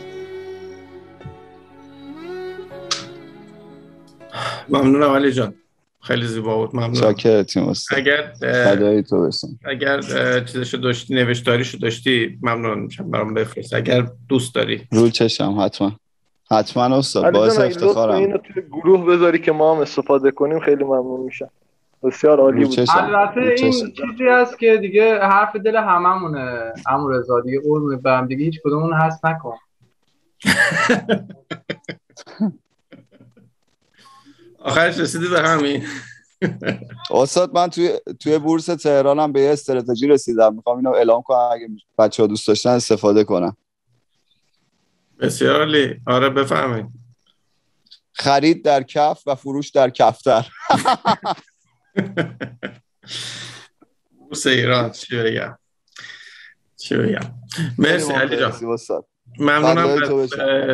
ممنونم علی جان، خیلی زیبا بود. ممنونم. شاکرتیم استاد. اگر فدای تو بشم. اگر چیزشو داشتی، نوشتاریشو داشتی، ممنون میشم برام بفرست اگر دوست داری. رو چشم، حتما استاد، باعث افتخارم. اینو توی گروه بذاری که ما هم استفاده کنیم خیلی ممنون میشم. بسیار عالی بود. البته این چیزی هست که دیگه حرف دل هممونه عمو رضا، دیگه قول می‌برم دیگه هیچ کدومون هست نکن. آخرش رسیدی به همین. استاد من توی بورس تهرانم به یه استراتژی رسیدم، میخوام اینو اعلام کنم اگه بچه‌ها دوست داشتن استفاده کنن. بسیار عالی. آره بفرمایید. خرید در کف و فروش در کفتر. بورس ایران چی بگم. مرسی علی جان. ممنونم از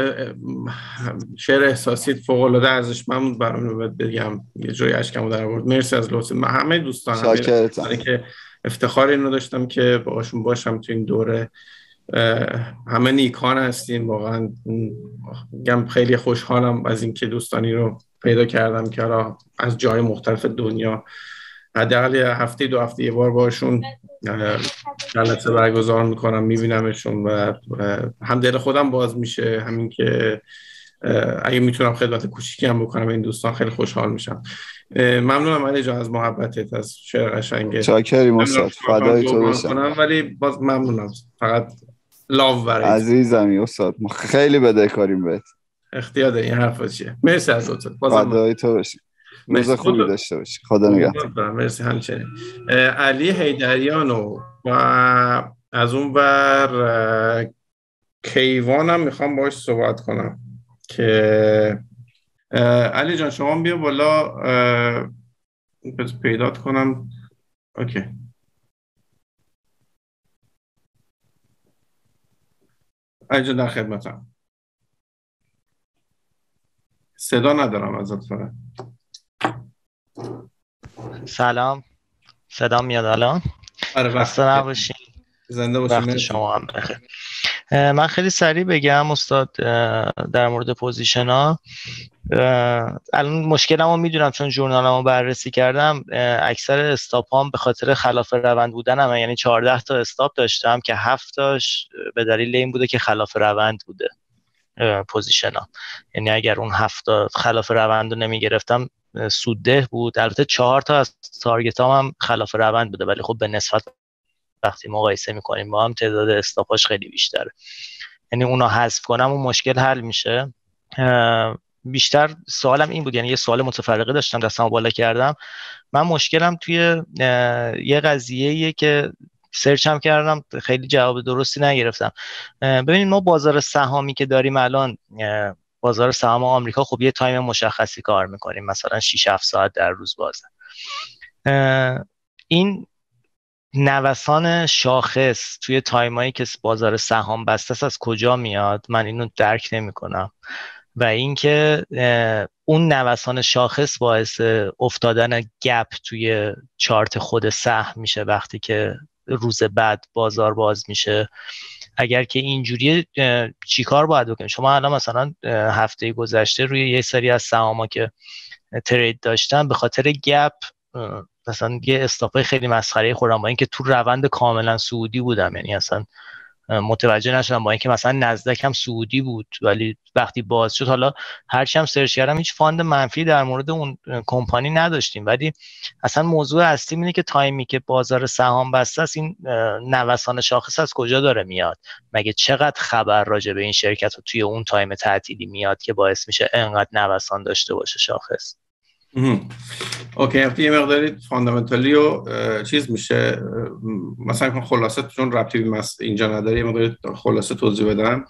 شعر احساسیت، فوق‌العاده ارزشمند بود برام. بگم یه جوری اشکمو در آورد. مرسی از لطفت. همه دوستان که افتخار اینو داشتم که باهاشون باشم تو این دوره. همه نیکان هستین واقعا. میگم خیلی خوشحالم از اینکه دوستانی رو پیدا کردم که از جای مختلف دنیا حداقل هفته دو هفته یه بار باشون جلسه برگزار میکنم، میبینمشون و هم دل خودم باز میشه، همین که اگه میتونم خدمت کوچیکی هم بکنم این دوستان خیلی خوشحال میشم. ممنونم علی جان از محبتت، از شعر قشنگت. چاکریم استاد، فدای تو بشم. ولی باز ممنونم، فقط لاو برای عزیزمی استاد، ما خیلی بدهکاریم بهت. اختیار داری این حرفا چیه. مرسی از لطفت. فدای تو بشم. روز خوبی داشته باشی. خدا نگهدار. مرسی همچنین. علی حیدریانو و از اون بر کیوانم میخوام باهاش صحبت کنم که علی جان شما بیا بالا، پیدات کنم. اوکی. علی جان در خدمتم. صدا ندارم ازت فقط. سلام، صدا میاد الان؟ آره خسته نباشین. زنده باشین. وقت شما هم بخیر. من خیلی سریع بگم استاد در مورد پوزیشن ها. الان مشکلمو میدونم چون ژورنالمو بررسی کردم، اکثر استاپ هم به خاطر خلاف روند بودنم، یعنی 14 تا استاپ داشتم که 7 تاش به دلیل این بوده که خلاف روند بوده پوزیشن ها. یعنی اگر اون 7 تا خلاف روند رو نمیگرفتم سودده بود. البته 4 تا از تارگت هم خلاف روند بوده، ولی خب به نسبت وقتی مقایسه میکنیم با هم تعداد استاپاش خیلی بیشتره. یعنی اونا حذف کنم اون مشکل حل میشه. بیشتر سوالم این بود، یعنی یه سوال متفرقه داشتم دستمو بالا کردم. من مشکلم توی یه قضیه‌ایه که سرچ هم کردم خیلی جواب درستی نگرفتم. ببینید ما بازار سهامی که داریم الان، بازار سهام آمریکا خب یه تایم مشخصی کار میکنیم، مثلا 6-7 ساعت در روز بازه. این نوسان شاخص توی تایمایی که بازار سهام بسته است از کجا میاد؟ من اینو درک نمی‌کنم. و اینکه اون نوسان شاخص باعث افتادن گپ توی چارت خود سهم میشه وقتی که روز بعد بازار باز میشه. اگر که اینجوریه چیکار باید بکنیم؟ شما الان مثلا هفته گذشته روی یه سری از سهام‌ها که ترید داشتن به خاطر گپ مثلا یه استاپ خیلی مسخره خوردم، با اینکه تو روند کاملا صعودی بودم، یعنی اصلا متوجه نشدم، با اینکه مثلا نزدک هم صعودی بود ولی وقتی باز شد، حالا هرچی هم سرچ کردم هیچ فاند منفی در مورد اون کمپانی نداشتیم، ولی اصلا موضوع اصلی اینه که تایمی که بازار سهام بسته است این نوسان شاخص از کجا داره میاد؟ مگه چقدر خبر راجع به این شرکت رو توی اون تایم تعطیلی میاد که باعث میشه انقدر نوسان داشته باشه شاخص؟ اوکی، یه مقداری فاندامنتالی و چیز میشه، مثلا خلاصه چون ربطی اینجا نداره یه مقداری خلاصه توضیح بدم.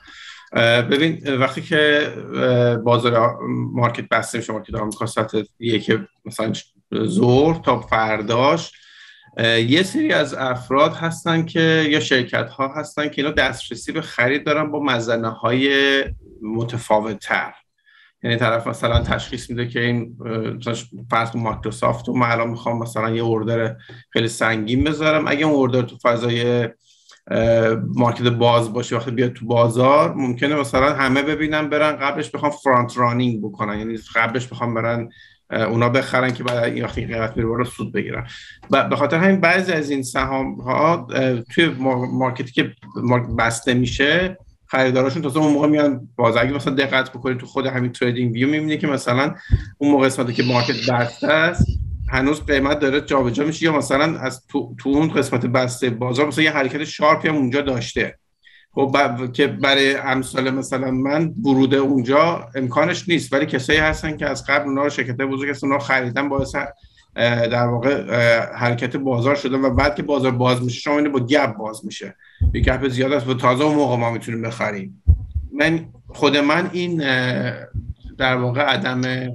ببین وقتی که بازار مارکت بسته میشه، مارکت آمریکا ساعت یک مثلا ظهر تا فرداش، یه سری از افراد هستن که یا شرکت ها هستن که اینا دسترسی به خرید دارن با مزنه های متفاوت تر. یعنی طرف مثلا تشخیص میده که این فرض کن مایکروسافت و من الان میخوام مثلا یه اوردر خیلی سنگین بذارم، اگه اون اوردر تو فضای مارکت باز باشه وقتی بیاد تو بازار ممکنه مثلا همه ببینن برن قبلش بخوام فرانت رانینگ بکنن، یعنی قبلش بخوام برن اونا بخرن که بعد این وقتی قیمت میره بالا سود بگیرن. به خاطر همین بعضی از این سهام ها توی مارکتی که بسته میشه خریداراشون تازه اون موقع میان باز. اگه مثلا دقت بکنید تو خود همین تریدینگ ویو میبینید که مثلا اون موقع قسمتی که مارکت بسته است هنوز قیمت داره جابجا میشه، یا مثلا از تو اون قسمت بسته بازار مثلا یه حرکت شارپی هم اونجا داشته. خب که برای امثال مثلا من ورود اونجا امکانش نیست، ولی کسایی هستن که از قبل اونا رو شرکت‌های بزرگ هستن اونا خریدن باعث در واقع حرکت بازار شده و بعد که بازار باز میشه شما اینو با گپ باز میشه، یه گپ زیاد است و تازه اون موقع ما میتونیم بخریم. خود من این در واقع عدم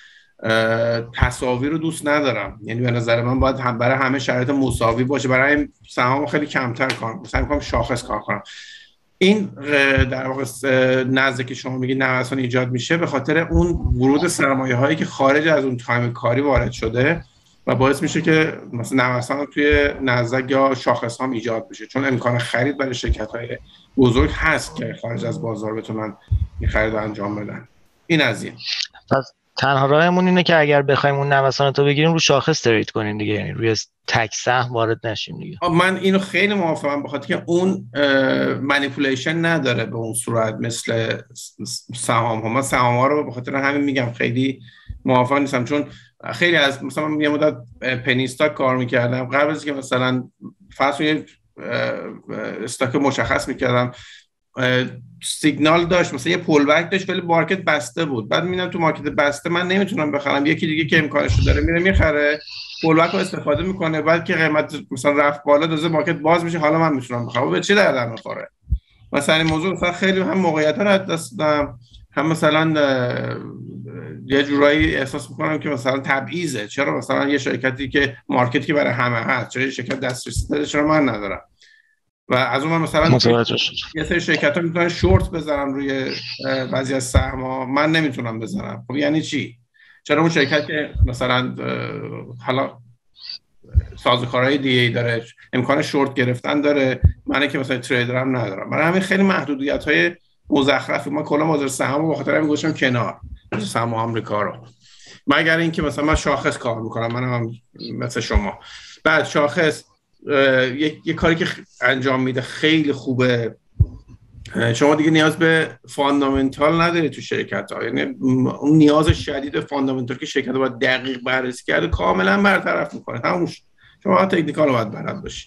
تساوی رو دوست ندارم، یعنی به نظر من باید برای همه شرایط مساوی باشه. برای این سهام خیلی کمتر کار مثلا می‌خوام شاخص کار کنم. این در واقع نزدیک که شما میگید نوسان ایجاد میشه به خاطر اون ورود سرمایه هایی که خارج از اون تایم کاری وارد شده و باعث میشه که مثلا نوسان توی نزدیک یا شاخص ها ایجاد بشه، چون امکان خرید برای شرکت های بزرگ هست که خارج از بازار بتونن این خرید رو انجام بدن. این از این. تنها راهمون اینه که اگر بخوایم اون نوسانات رو بگیریم رو شاخص ترید کنیم دیگه، یعنی روی تک سهم وارد نشیم دیگه. من اینو خیلی موافقم بخاطر که اون مانیپولیشن نداره به اون صورت مثل سهام ها. من سهام ها رو به خاطر همین میگم خیلی موافق نیستم، چون خیلی از مثلا من یه مدت پنی استاک کار میکردم، قبل از که مثلا فرض کنید استاک مشخص میکردم سیگنال داشت مثلا یه پول بک داشت ولی مارکت بسته بود، بعد میبینم تو مارکت بسته من نمیتونم بخرم، یکی دیگه که امکانش رو داره میره میخره پول بک رو استفاده میکنه، بعد که قیمت مثلا رفت بالا دوزه مارکت باز میشه حالا من میتونم بخرم. به چه دردم میخوره؟ مثلا این موضوع مثلا خیلی هم موقعیت رو از دست دادم، هم مثلا یه جورایی احساس میکنم که مثلا تبعیضه. چرا مثلا یه شرکتی که مارکتی که برای همه هست چرا یه شرکت دسترسی داره چرا من ندارم؟ و از اون مثلا یه سری شرکت‌ها میتونن شورت بزنن روی بعضی از سهم‌ها، من نمیتونم بزنم. خب یعنی چی؟ چرا اون شرکت که مثلا حالا سازوکارهای دیگه‌ای داره امکان شورت گرفتن داره، من که مثلا تریدرم ندارم، برای همین خیلی محدودیت‌های مزخرفی ما کلا بازار سهام رو به خاطر همین گذاشتم کنار، سهام آمریکا رو، مگر اینکه مثلا من شاخص کار میکنم، منم مثل شما. بعد شاخص یه کاری که انجام میده خیلی خوبه، شما دیگه نیاز به فاندامنتال نداری تو شرکت ها، یعنی اون نیاز شدید فاندامنتال که شرکت باید دقیق بررسی کرده کاملا برطرف میکنه، تمومش. شما تکنیکال باید بلد باشی.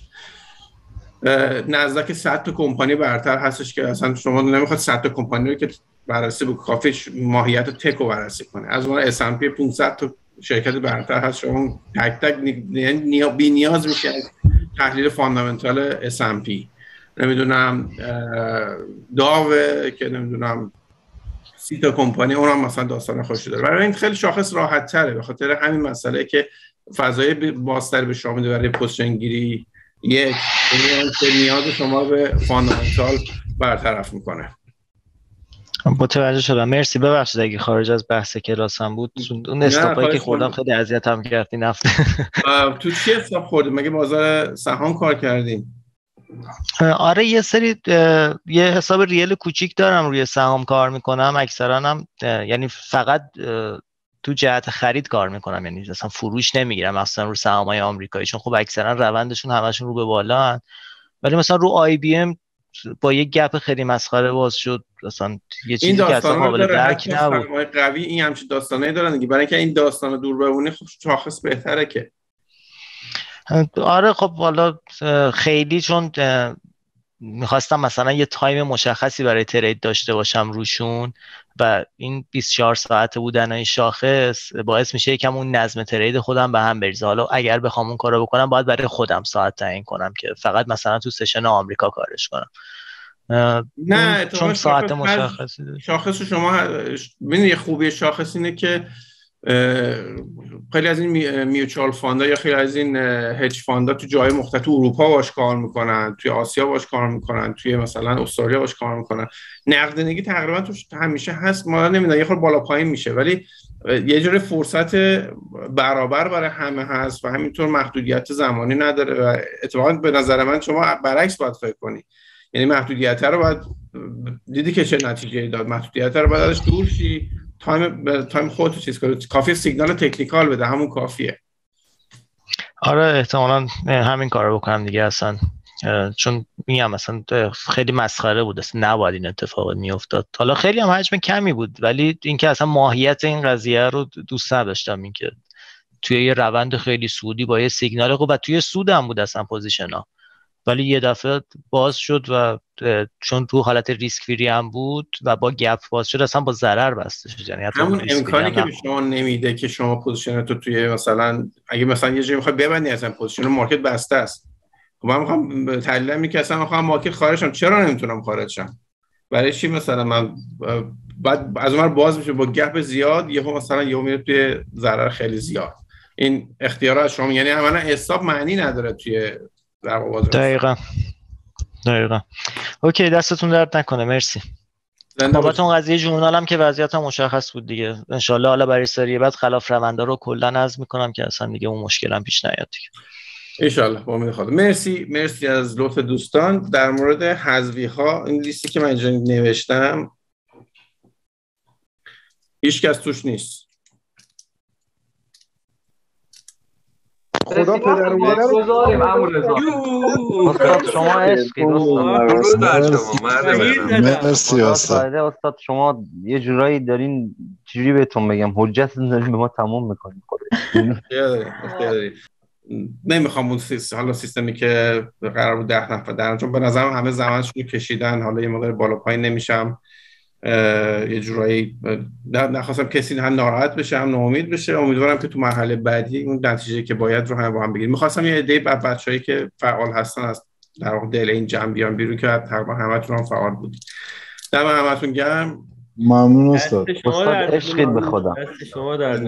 نزدیک 100 تا کمپانی برتر هستش که اصلا شما نمیخواد 100 تا کمپانی رو که بررسی به کافی ماهیت تک رو بررسی کنه. از اون S&P 500 تا شرکت برتر هست، شما تک تک بی نیاز میشه تحلیل فاندامنتال S&P. نمیدونم داوه که نمیدونم 30 تا کمپانی اونم مثلا داستان خودش داره. برای این خیلی شاخص راحت تره به خاطر همین مسئله که فضای بازتر به شما میده برای پوزیشن گیری. یک نیاز شما به فاندامنتال برطرف میکنه. متوجه شدم، مرسی. ببخشید اگه خارج از بحث کلاسم بود، اون استاپایی که خوردم خیلی اذیتم کرد این هفته. تو چی استاپ خوردی؟ مگه بازار سهام کار کردیم؟ آره یه سری یه حساب ریل کوچیک دارم روی سهام کار میکنم، اکثرا هم یعنی فقط تو جهت خرید کار میکنم، یعنی اصلا فروش نمیگیرم اصلا رو سهام‌های آمریکایی، چون خب اکثرا روندشون همشون رو به بالا هن. ولی مثلا رو آی بی ام با یه گپ خیلی مسخره باز شد، مثلا یه چیزی که اصلا قابل درک نبود. سرمایه قوی این همچین داستانایی دارن دیگه، برای اینکه این داستانو دور بمونه خب شاخص بهتره که. آره خب حالا خیلی چون میخواستم مثلا یه تایم مشخصی برای ترید داشته باشم روشون و این 24 ساعته بودن این شاخص باعث میشه یکم اون نظم ترید خودم به هم بریزه. حالا اگر بخوام اون کارو بکنم باید برای خودم ساعت تعیین کنم که فقط مثلا تو سشن آمریکا کارش کنم نه چون ساعت مشخصی داره. شاخص شما ببینید خوبی شاخص اینه که خیلی از این میوچوال فاندا یا خیلی از این هج فاندا تو جای مختلف، تو اروپا باش کار میکنن، توی آسیا باش کار میکنن، توی مثلا استرالیا باش کار میکنن. نقدینگی تقریبا توش همیشه هست، ما نمیدونم یه خورده بالا پایین میشه، ولی یه جوری فرصت برابر برای همه هست و همینطور محدودیت زمانی نداره و اتفاقا به نظر من شما برعکس باید فکر کنی، یعنی محدودیت رو باید دیدی که چه نتیجه‌ای داد، محدودیت رو باید ازش دور شی، تایم خودتو چیز کنی، کافیه سیگنال تکنیکال بده، همون کافیه. آره احتمالاً همین کارو بکنم دیگه اصلا، چون میگم مثلا خیلی مسخره بود، اصلا نباید این اتفاق میافتاد. حالا خیلی هم حجم کمی بود، ولی اینکه اصلا ماهیت این قضیه رو دوست نداشتم، اینکه توی یه روند خیلی سودی با یه سیگنال خوب و توی سود هم بود اصلا پوزیشن‌ها، ولی یه دفعه باز شد و چون تو حالت ریسک فری هم بود و با گپ باز شد اصلا با ضرر بسته شد. یعنی همون امکانی که به شما نمیده که شما پوزیشنتو توی مثلا اگه مثلا یه جایی میخوای ببندی اصلا پوزیشن مارکت بسته است، خب من میخوام تحلیل کنم که اصلا میخوام مارکت خارج شم، چرا نمیتونم خارج شم؟ برای چی مثلا من بعد از اون باز میشه با گپ زیاد یهو مثلا یهو میره توی ضرر خیلی زیاد. این اختیارات شما، یعنی عملا حساب معنی نداره توی در بازار. دقیقاً. اوکی دستتون درد نکنه، مرسی. بابت اون قضیه ژورنال هم که وضعیت هم مشخص بود دیگه، انشالله حالا برای سری بعد خلاف روندا رو کلا نظم میکنم که اصلا دیگه اون مشکل هم پیش نیاد دیگه انشالله. با امید خدا. مرسی از لطف دوستان. در مورد حذفی ها این لیستی که من اینجا نوشتم هیچ کس توش نیست. خدا پدر و مادر گذاریم امورزا. استاد شما عشقی مرسی استاد شما یه جورایی دارین، چجوری بهتون بگم، حجتتون دارین به ما تمام میکنین. نمیخوام اون حالا سیستمی که قرار بود 10 نفر درن، چون به نظرم همه زمانشون رو کشیدن، حالا یه مقدار بالا پایین نمیشم، یه جورایی نخواستم کسی هم ناراحت بشه هم ناامید بشه. امیدوارم که تو مرحله بعدی اون نتیجه که باید رو هم با هم بگیریم. میخواستم یه عده بچه‌ای که فعال هستن از در واقع دل این جمع بیان بیرون که تقریبا همتون هم فعال بودید. دم همتون گرم. ممنون استاد. استاد عشقید به خدا. دست شما در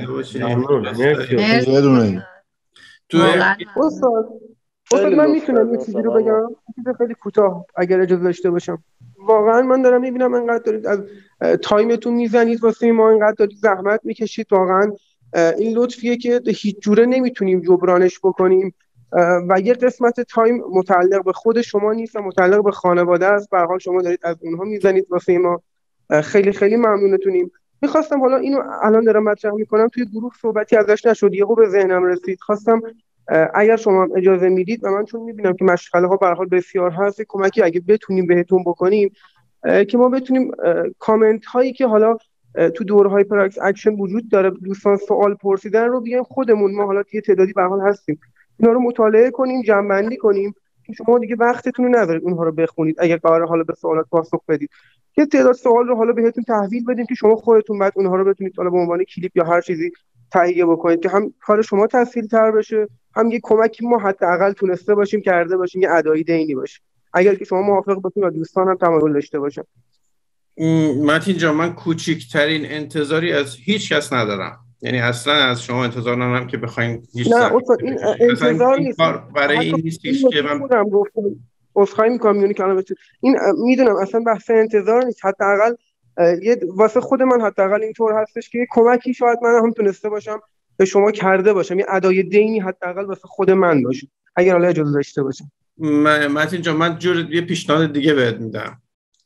استاد من میتونم یه چیزی رو بگم، چیز خیلی کوتاه اگر اجازه داشته باشم. واقعا من دارم میبینم انقدر دارید از تایمتون میزنید واسه ما، انقدر دارید زحمت میکشید، واقعا این لطفیه که هیچ جوره نمیتونیم جبرانش بکنیم و یه قسمت تایم متعلق به خود شما نیست و متعلق به خانواده است. به هر حال شما دارید از اونها میزنید واسه ما، خیلی خیلی ممنونتونیم. میخواستم حالا اینو الان دارم مطرح میکنم، توی گروه صحبتی ازش نشد، یهو به ذهنم رسید، خواستم اگر شما اجازه میدید و من چون میبینم که مشغله ها به هر حال بسیار هست، کمکی اگه بتونیم بهتون بکنیم که ما بتونیم کامنت هایی که حالا تو دوره های پراکس اکشن وجود داره، دوستان سوال پرسیدن رو بیایم خودمون، ما حالا یه تعدادی به هر حال هستیم، اینا رو مطالعه کنیم، جمع‌بندی کنیم که شما دیگه وقتتون رو ندارید اونها رو بخونید، اگه قراره حالا به سوالات پاسخ بدید، یه تعداد سوال رو حالا بهتون تحویل بدیم که شما خودتون بعد اونها رو بتونید حالا به عنوان کلیپ یا هر چیزی تهیه بکنید که هم کار شما تسهیل‌تر بشه، هم یه کمکی ما حداقل تونسته باشیم کرده باشیم، یه ادایی دینی باشه. اگر که شما موافق باشید و دوستان هم تمایل داشته باشن. متین جان من کوچکترین انتظاری از هیچ کس ندارم، یعنی اصلا از شما انتظار ندارم که بخواید هیچ نه استاد این انتظار نیست، برای این نیستش که من گفتم عذرخواهی می‌کنم یعنی کلمه این میدونم اصلا بحث انتظار نیست، حداقل یه واسه خود من حداقل اینطور هستش که یه کمکی شاید من هم تونسته باشم به شما کرده باشم، یه ادای دینی حداقل واسه خود من باشه اگر حالا اجازه داشته باشم. متین جان من یه پیشنهاد دیگه بهت میدم.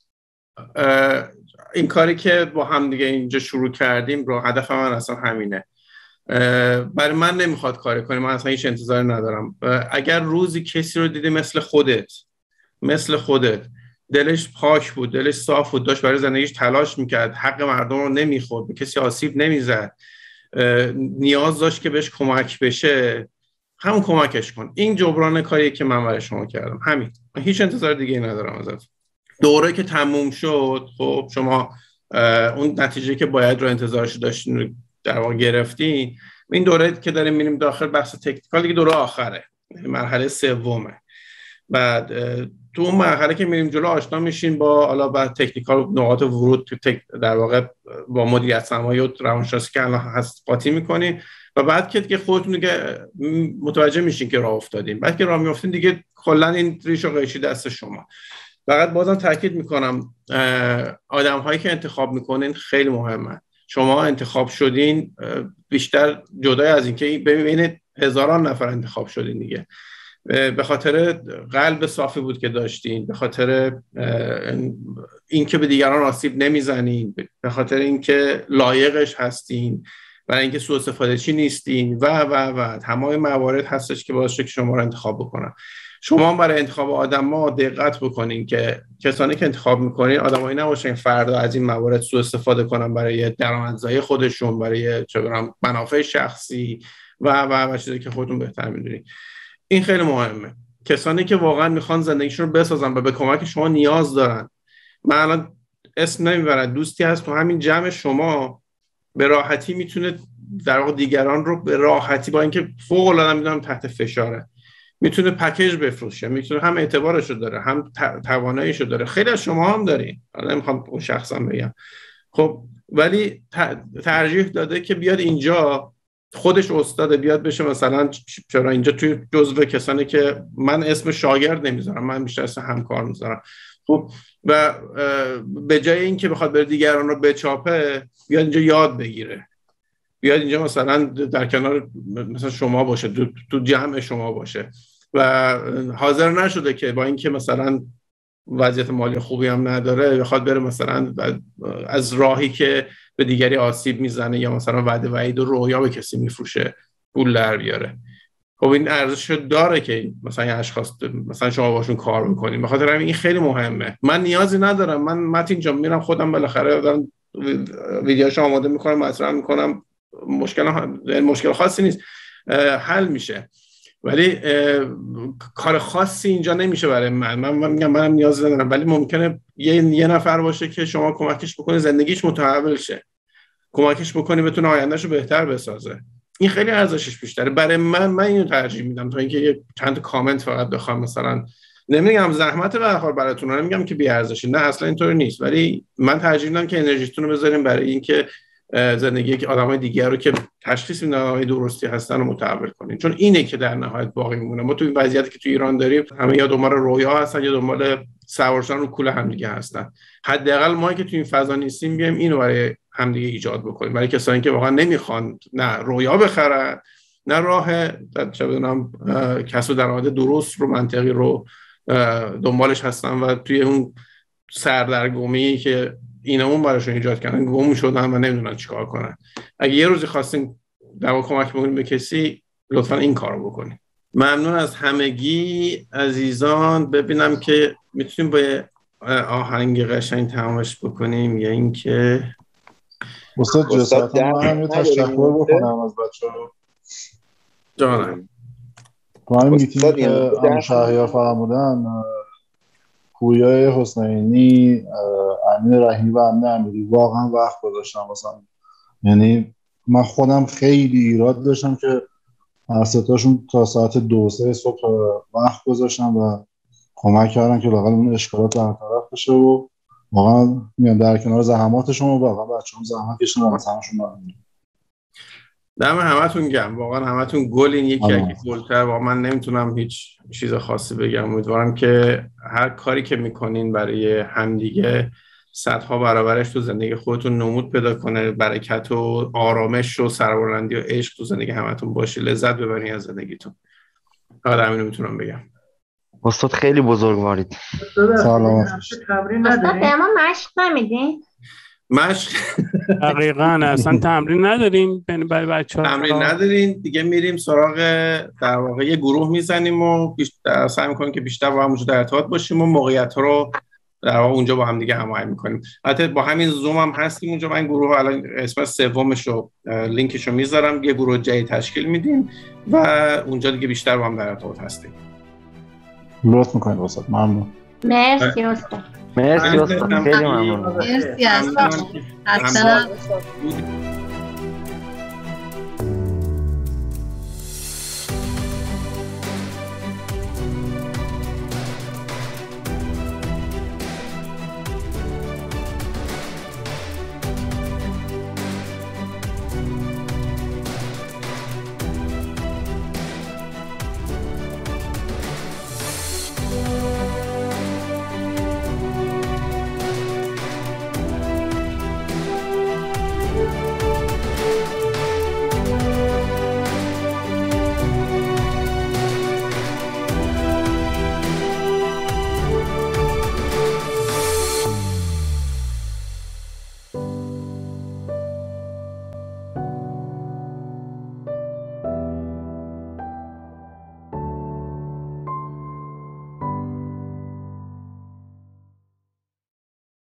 این کاری که با هم دیگه اینجا شروع کردیم رو هدف من اصلا همینه. برای من نمیخواد کاری کنی، من اصلا هیچ انتظاری ندارم. اگر روزی کسی رو دیدی مثل خودت دلش پاک بود، دلش صاف بود، داشت برای زندگیش تلاش میکرد، حق مردم رو نمیخورد، به کسی آسیب نمیزد، نیاز داشت که بهش کمک بشه، همون کمکش کن. این جبران کاریه که من برای شما کردم، همین. من هیچ انتظار دیگه ندارم ازت. دوره که تموم شد خب شما اون نتیجه که باید رو انتظارش داشتین رو در واقع گرفتین. این دوره که داریم میریم داخل بحث تکنیکال دیگه دوره آخره، مرحله سومه. بعد تو اون مرحله که میریم جلو آشنا میشین با حالا بعد تکنیکال نقاط ورود تو در واقع با مدیریت سرمایه و روانشناسی که الان هست قاطی میکنین و بعد که خودتون دیگه متوجه میشین که راه افتادین. بعد که راه میافتین دیگه کلا این ریش و قیچی دست شما. فقط بازم تاکید میکنم آدم هایی که انتخاب میکنین خیلی مهمه. شما انتخاب شدین بیشتر جدای از اینکه ببینید هزاران نفر انتخاب شدین دیگه، به خاطر قلب صافی بود که داشتین، به خاطر اینکه به دیگران آسیب نمیزنین، به خاطر اینکه لایقش هستین، برای اینکه سوء استفاده چی نیستین و تمام موارد هستش که باعث شد که شما رو انتخاب بکنن. شما برای انتخاب آدم‌ها دقت بکنین که کسانی که انتخاب میکنین آدمایی نباشن فردا از این موارد سوء استفاده کنن برای درآمدزایی خودشون، برای منافع شخصی و چیزی که خودتون بهتر میدونین. این خیلی مهمه. کسانی که واقعا میخوان زندگیشون رو بسازن و به کمک شما نیاز دارن. من الان اسم نمیبرم، دوستی هست تو همین جمع شما به راحتی میتونه در واقع دیگران رو به راحتی، با اینکه فوق العاده میدونم تحت فشاره، میتونه پکیج بفروشه، میتونه هم اعتبارش رو داره هم تواناییش رو داره. خیلی از شما هم دارین، حالا نمیخوام اون شخصا بگم، خب ولی ترجیح داده که بیاد اینجا خودش استاد بیاد بشه مثلا، چرا اینجا توی جزو کسانی که من اسم شاگرد نمیذارم، من بیشتر اسم همکار میذارم. خب و به جای اینکه بخواد بره دیگران رو بچاپه، بیاد اینجا یاد بگیره، بیاد اینجا مثلا در کنار مثلا شما باشه، تو جمع شما باشه و حاضر نشده که با اینکه مثلا وضعیت مالی خوبی هم نداره بخواد بره مثلا از راهی که به دیگری آسیب میزنه یا مثلا وعده وعید و رویا به کسی میفروشه پول در بیاره. خب این ارزش داره که مثلا این اشخاص مثلا شما باشون کار بکنید. به خاطر همین این خیلی مهمه. من نیازی ندارم، من متین جان میرم خودم بالاخره دارم ویدیوشو آماده میکنم، مطرح میکنم، مشکل خاصی نیست، حل میشه. ولی کار خاصی اینجا نمیشه برای من میگم منم نیاز ندارم، ولی ممکنه یه نفر باشه که شما کمکش بکنی زندگیش متحول شه، کمکش بکنی بتونه آیندهشو بهتر بسازه. این خیلی ارزشش بیشتره برای من اینو ترجیح میدم تا اینکه یه چند کامنت فقط بخوام مثلا. نمیگم زحمت به هر حال براتون، نمیگم که بی ارزشه، نه اصلا اینطور نیست، ولی من ترجیح میدم که انرژیتون رو بذاریم برای اینکه زندگی که آدمای دیگر رو که تشخیص میدن آدمای درستی هستن رو متحول کنین، چون اینه که در نهایت باقی میمونه. ما تو این وضعیتی که تو ایران داریم همه یا دنبال رویا هستن یا دنبال سوار شدن رو کوله همدیگه هستن. حداقل ما که تو این فضا نیستیم بیایم اینو برای همدیگه ایجاد بکنیم، برای کسانی که واقعا نمیخوان نه رویا بخرن نه راه چه بدونم کسب درآمد درست رو منطقی رو دنبالش هستن و توی اون سردرگمی که اینمون براشون ایجاد کردن گم شدن و نمیدونن چیکار کنن. اگه یه روزی خواستین در واقع کمک بکنید به کسی، لطفا این کارو بکنید. ممنون از همگی عزیزان. ببینم که میتونیم با آهنگ قشنگ تمامش بکنیم یا اینکه استاد جسارت من یه تشکر بکنم از بچه‌ها. جانم تو همین میتینگ که هم شهریار فرمودن، پویای حسینی، امین رحیمی و امین امیری واقعا وقت گذاشتم واسم. یعنی من خودم خیلی ایراد داشتم که هر ستاشون تا ساعت 2-3 صبح وقت گذاشتم و کمک کردن که لااقل اون اشکالات برطرف بشه و واقعا میام در کنار زحماتشون و واقعا بچه‌ها زحمت کشیدن و همشون ممنون. دم همتون گرم، واقعا همتون گلین، یکی گلتر. واقعا من نمیتونم هیچ چیز خاصی بگم. امیدوارم که هر کاری که میکنین برای همدیگه صدها برابرش تو زندگی خودتون نمود پیدا کنه، برکت و آرامش و سربلندی و عشق تو زندگی همتون باشه، لذت ببرین از زندگیتون. فقط همینو میتونم بگم. استاد خیلی بزرگوارید. سلامت. تمرین ندارین؟ استاد ما مشق نمیدین؟ مشق دقیقاً اصلا تمرین نداریم برای بچه‌ها. تمرین ندارین دیگه، میریم سراغ در واقع یه گروه میزنیم و سعی می‌کنیم که بیشتر با هم موجود در ارتباط باشیم و موقعیت‌ها رو در واقع اونجا با هم دیگه هماهنگ می‌کنیم. البته با همین زوم هم هستیم اونجا. من گروه الان اسم سومش رو لینکش رو میذارم، یه گروه جدید تشکیل میدیم و اونجا دیگه بیشتر با هم در ارتباط هستیم. لطف می‌کنید استاد. ممنون. مرسی استاد. مرسی استاد، خیلی ممنون. مرسی استاد. میکنم.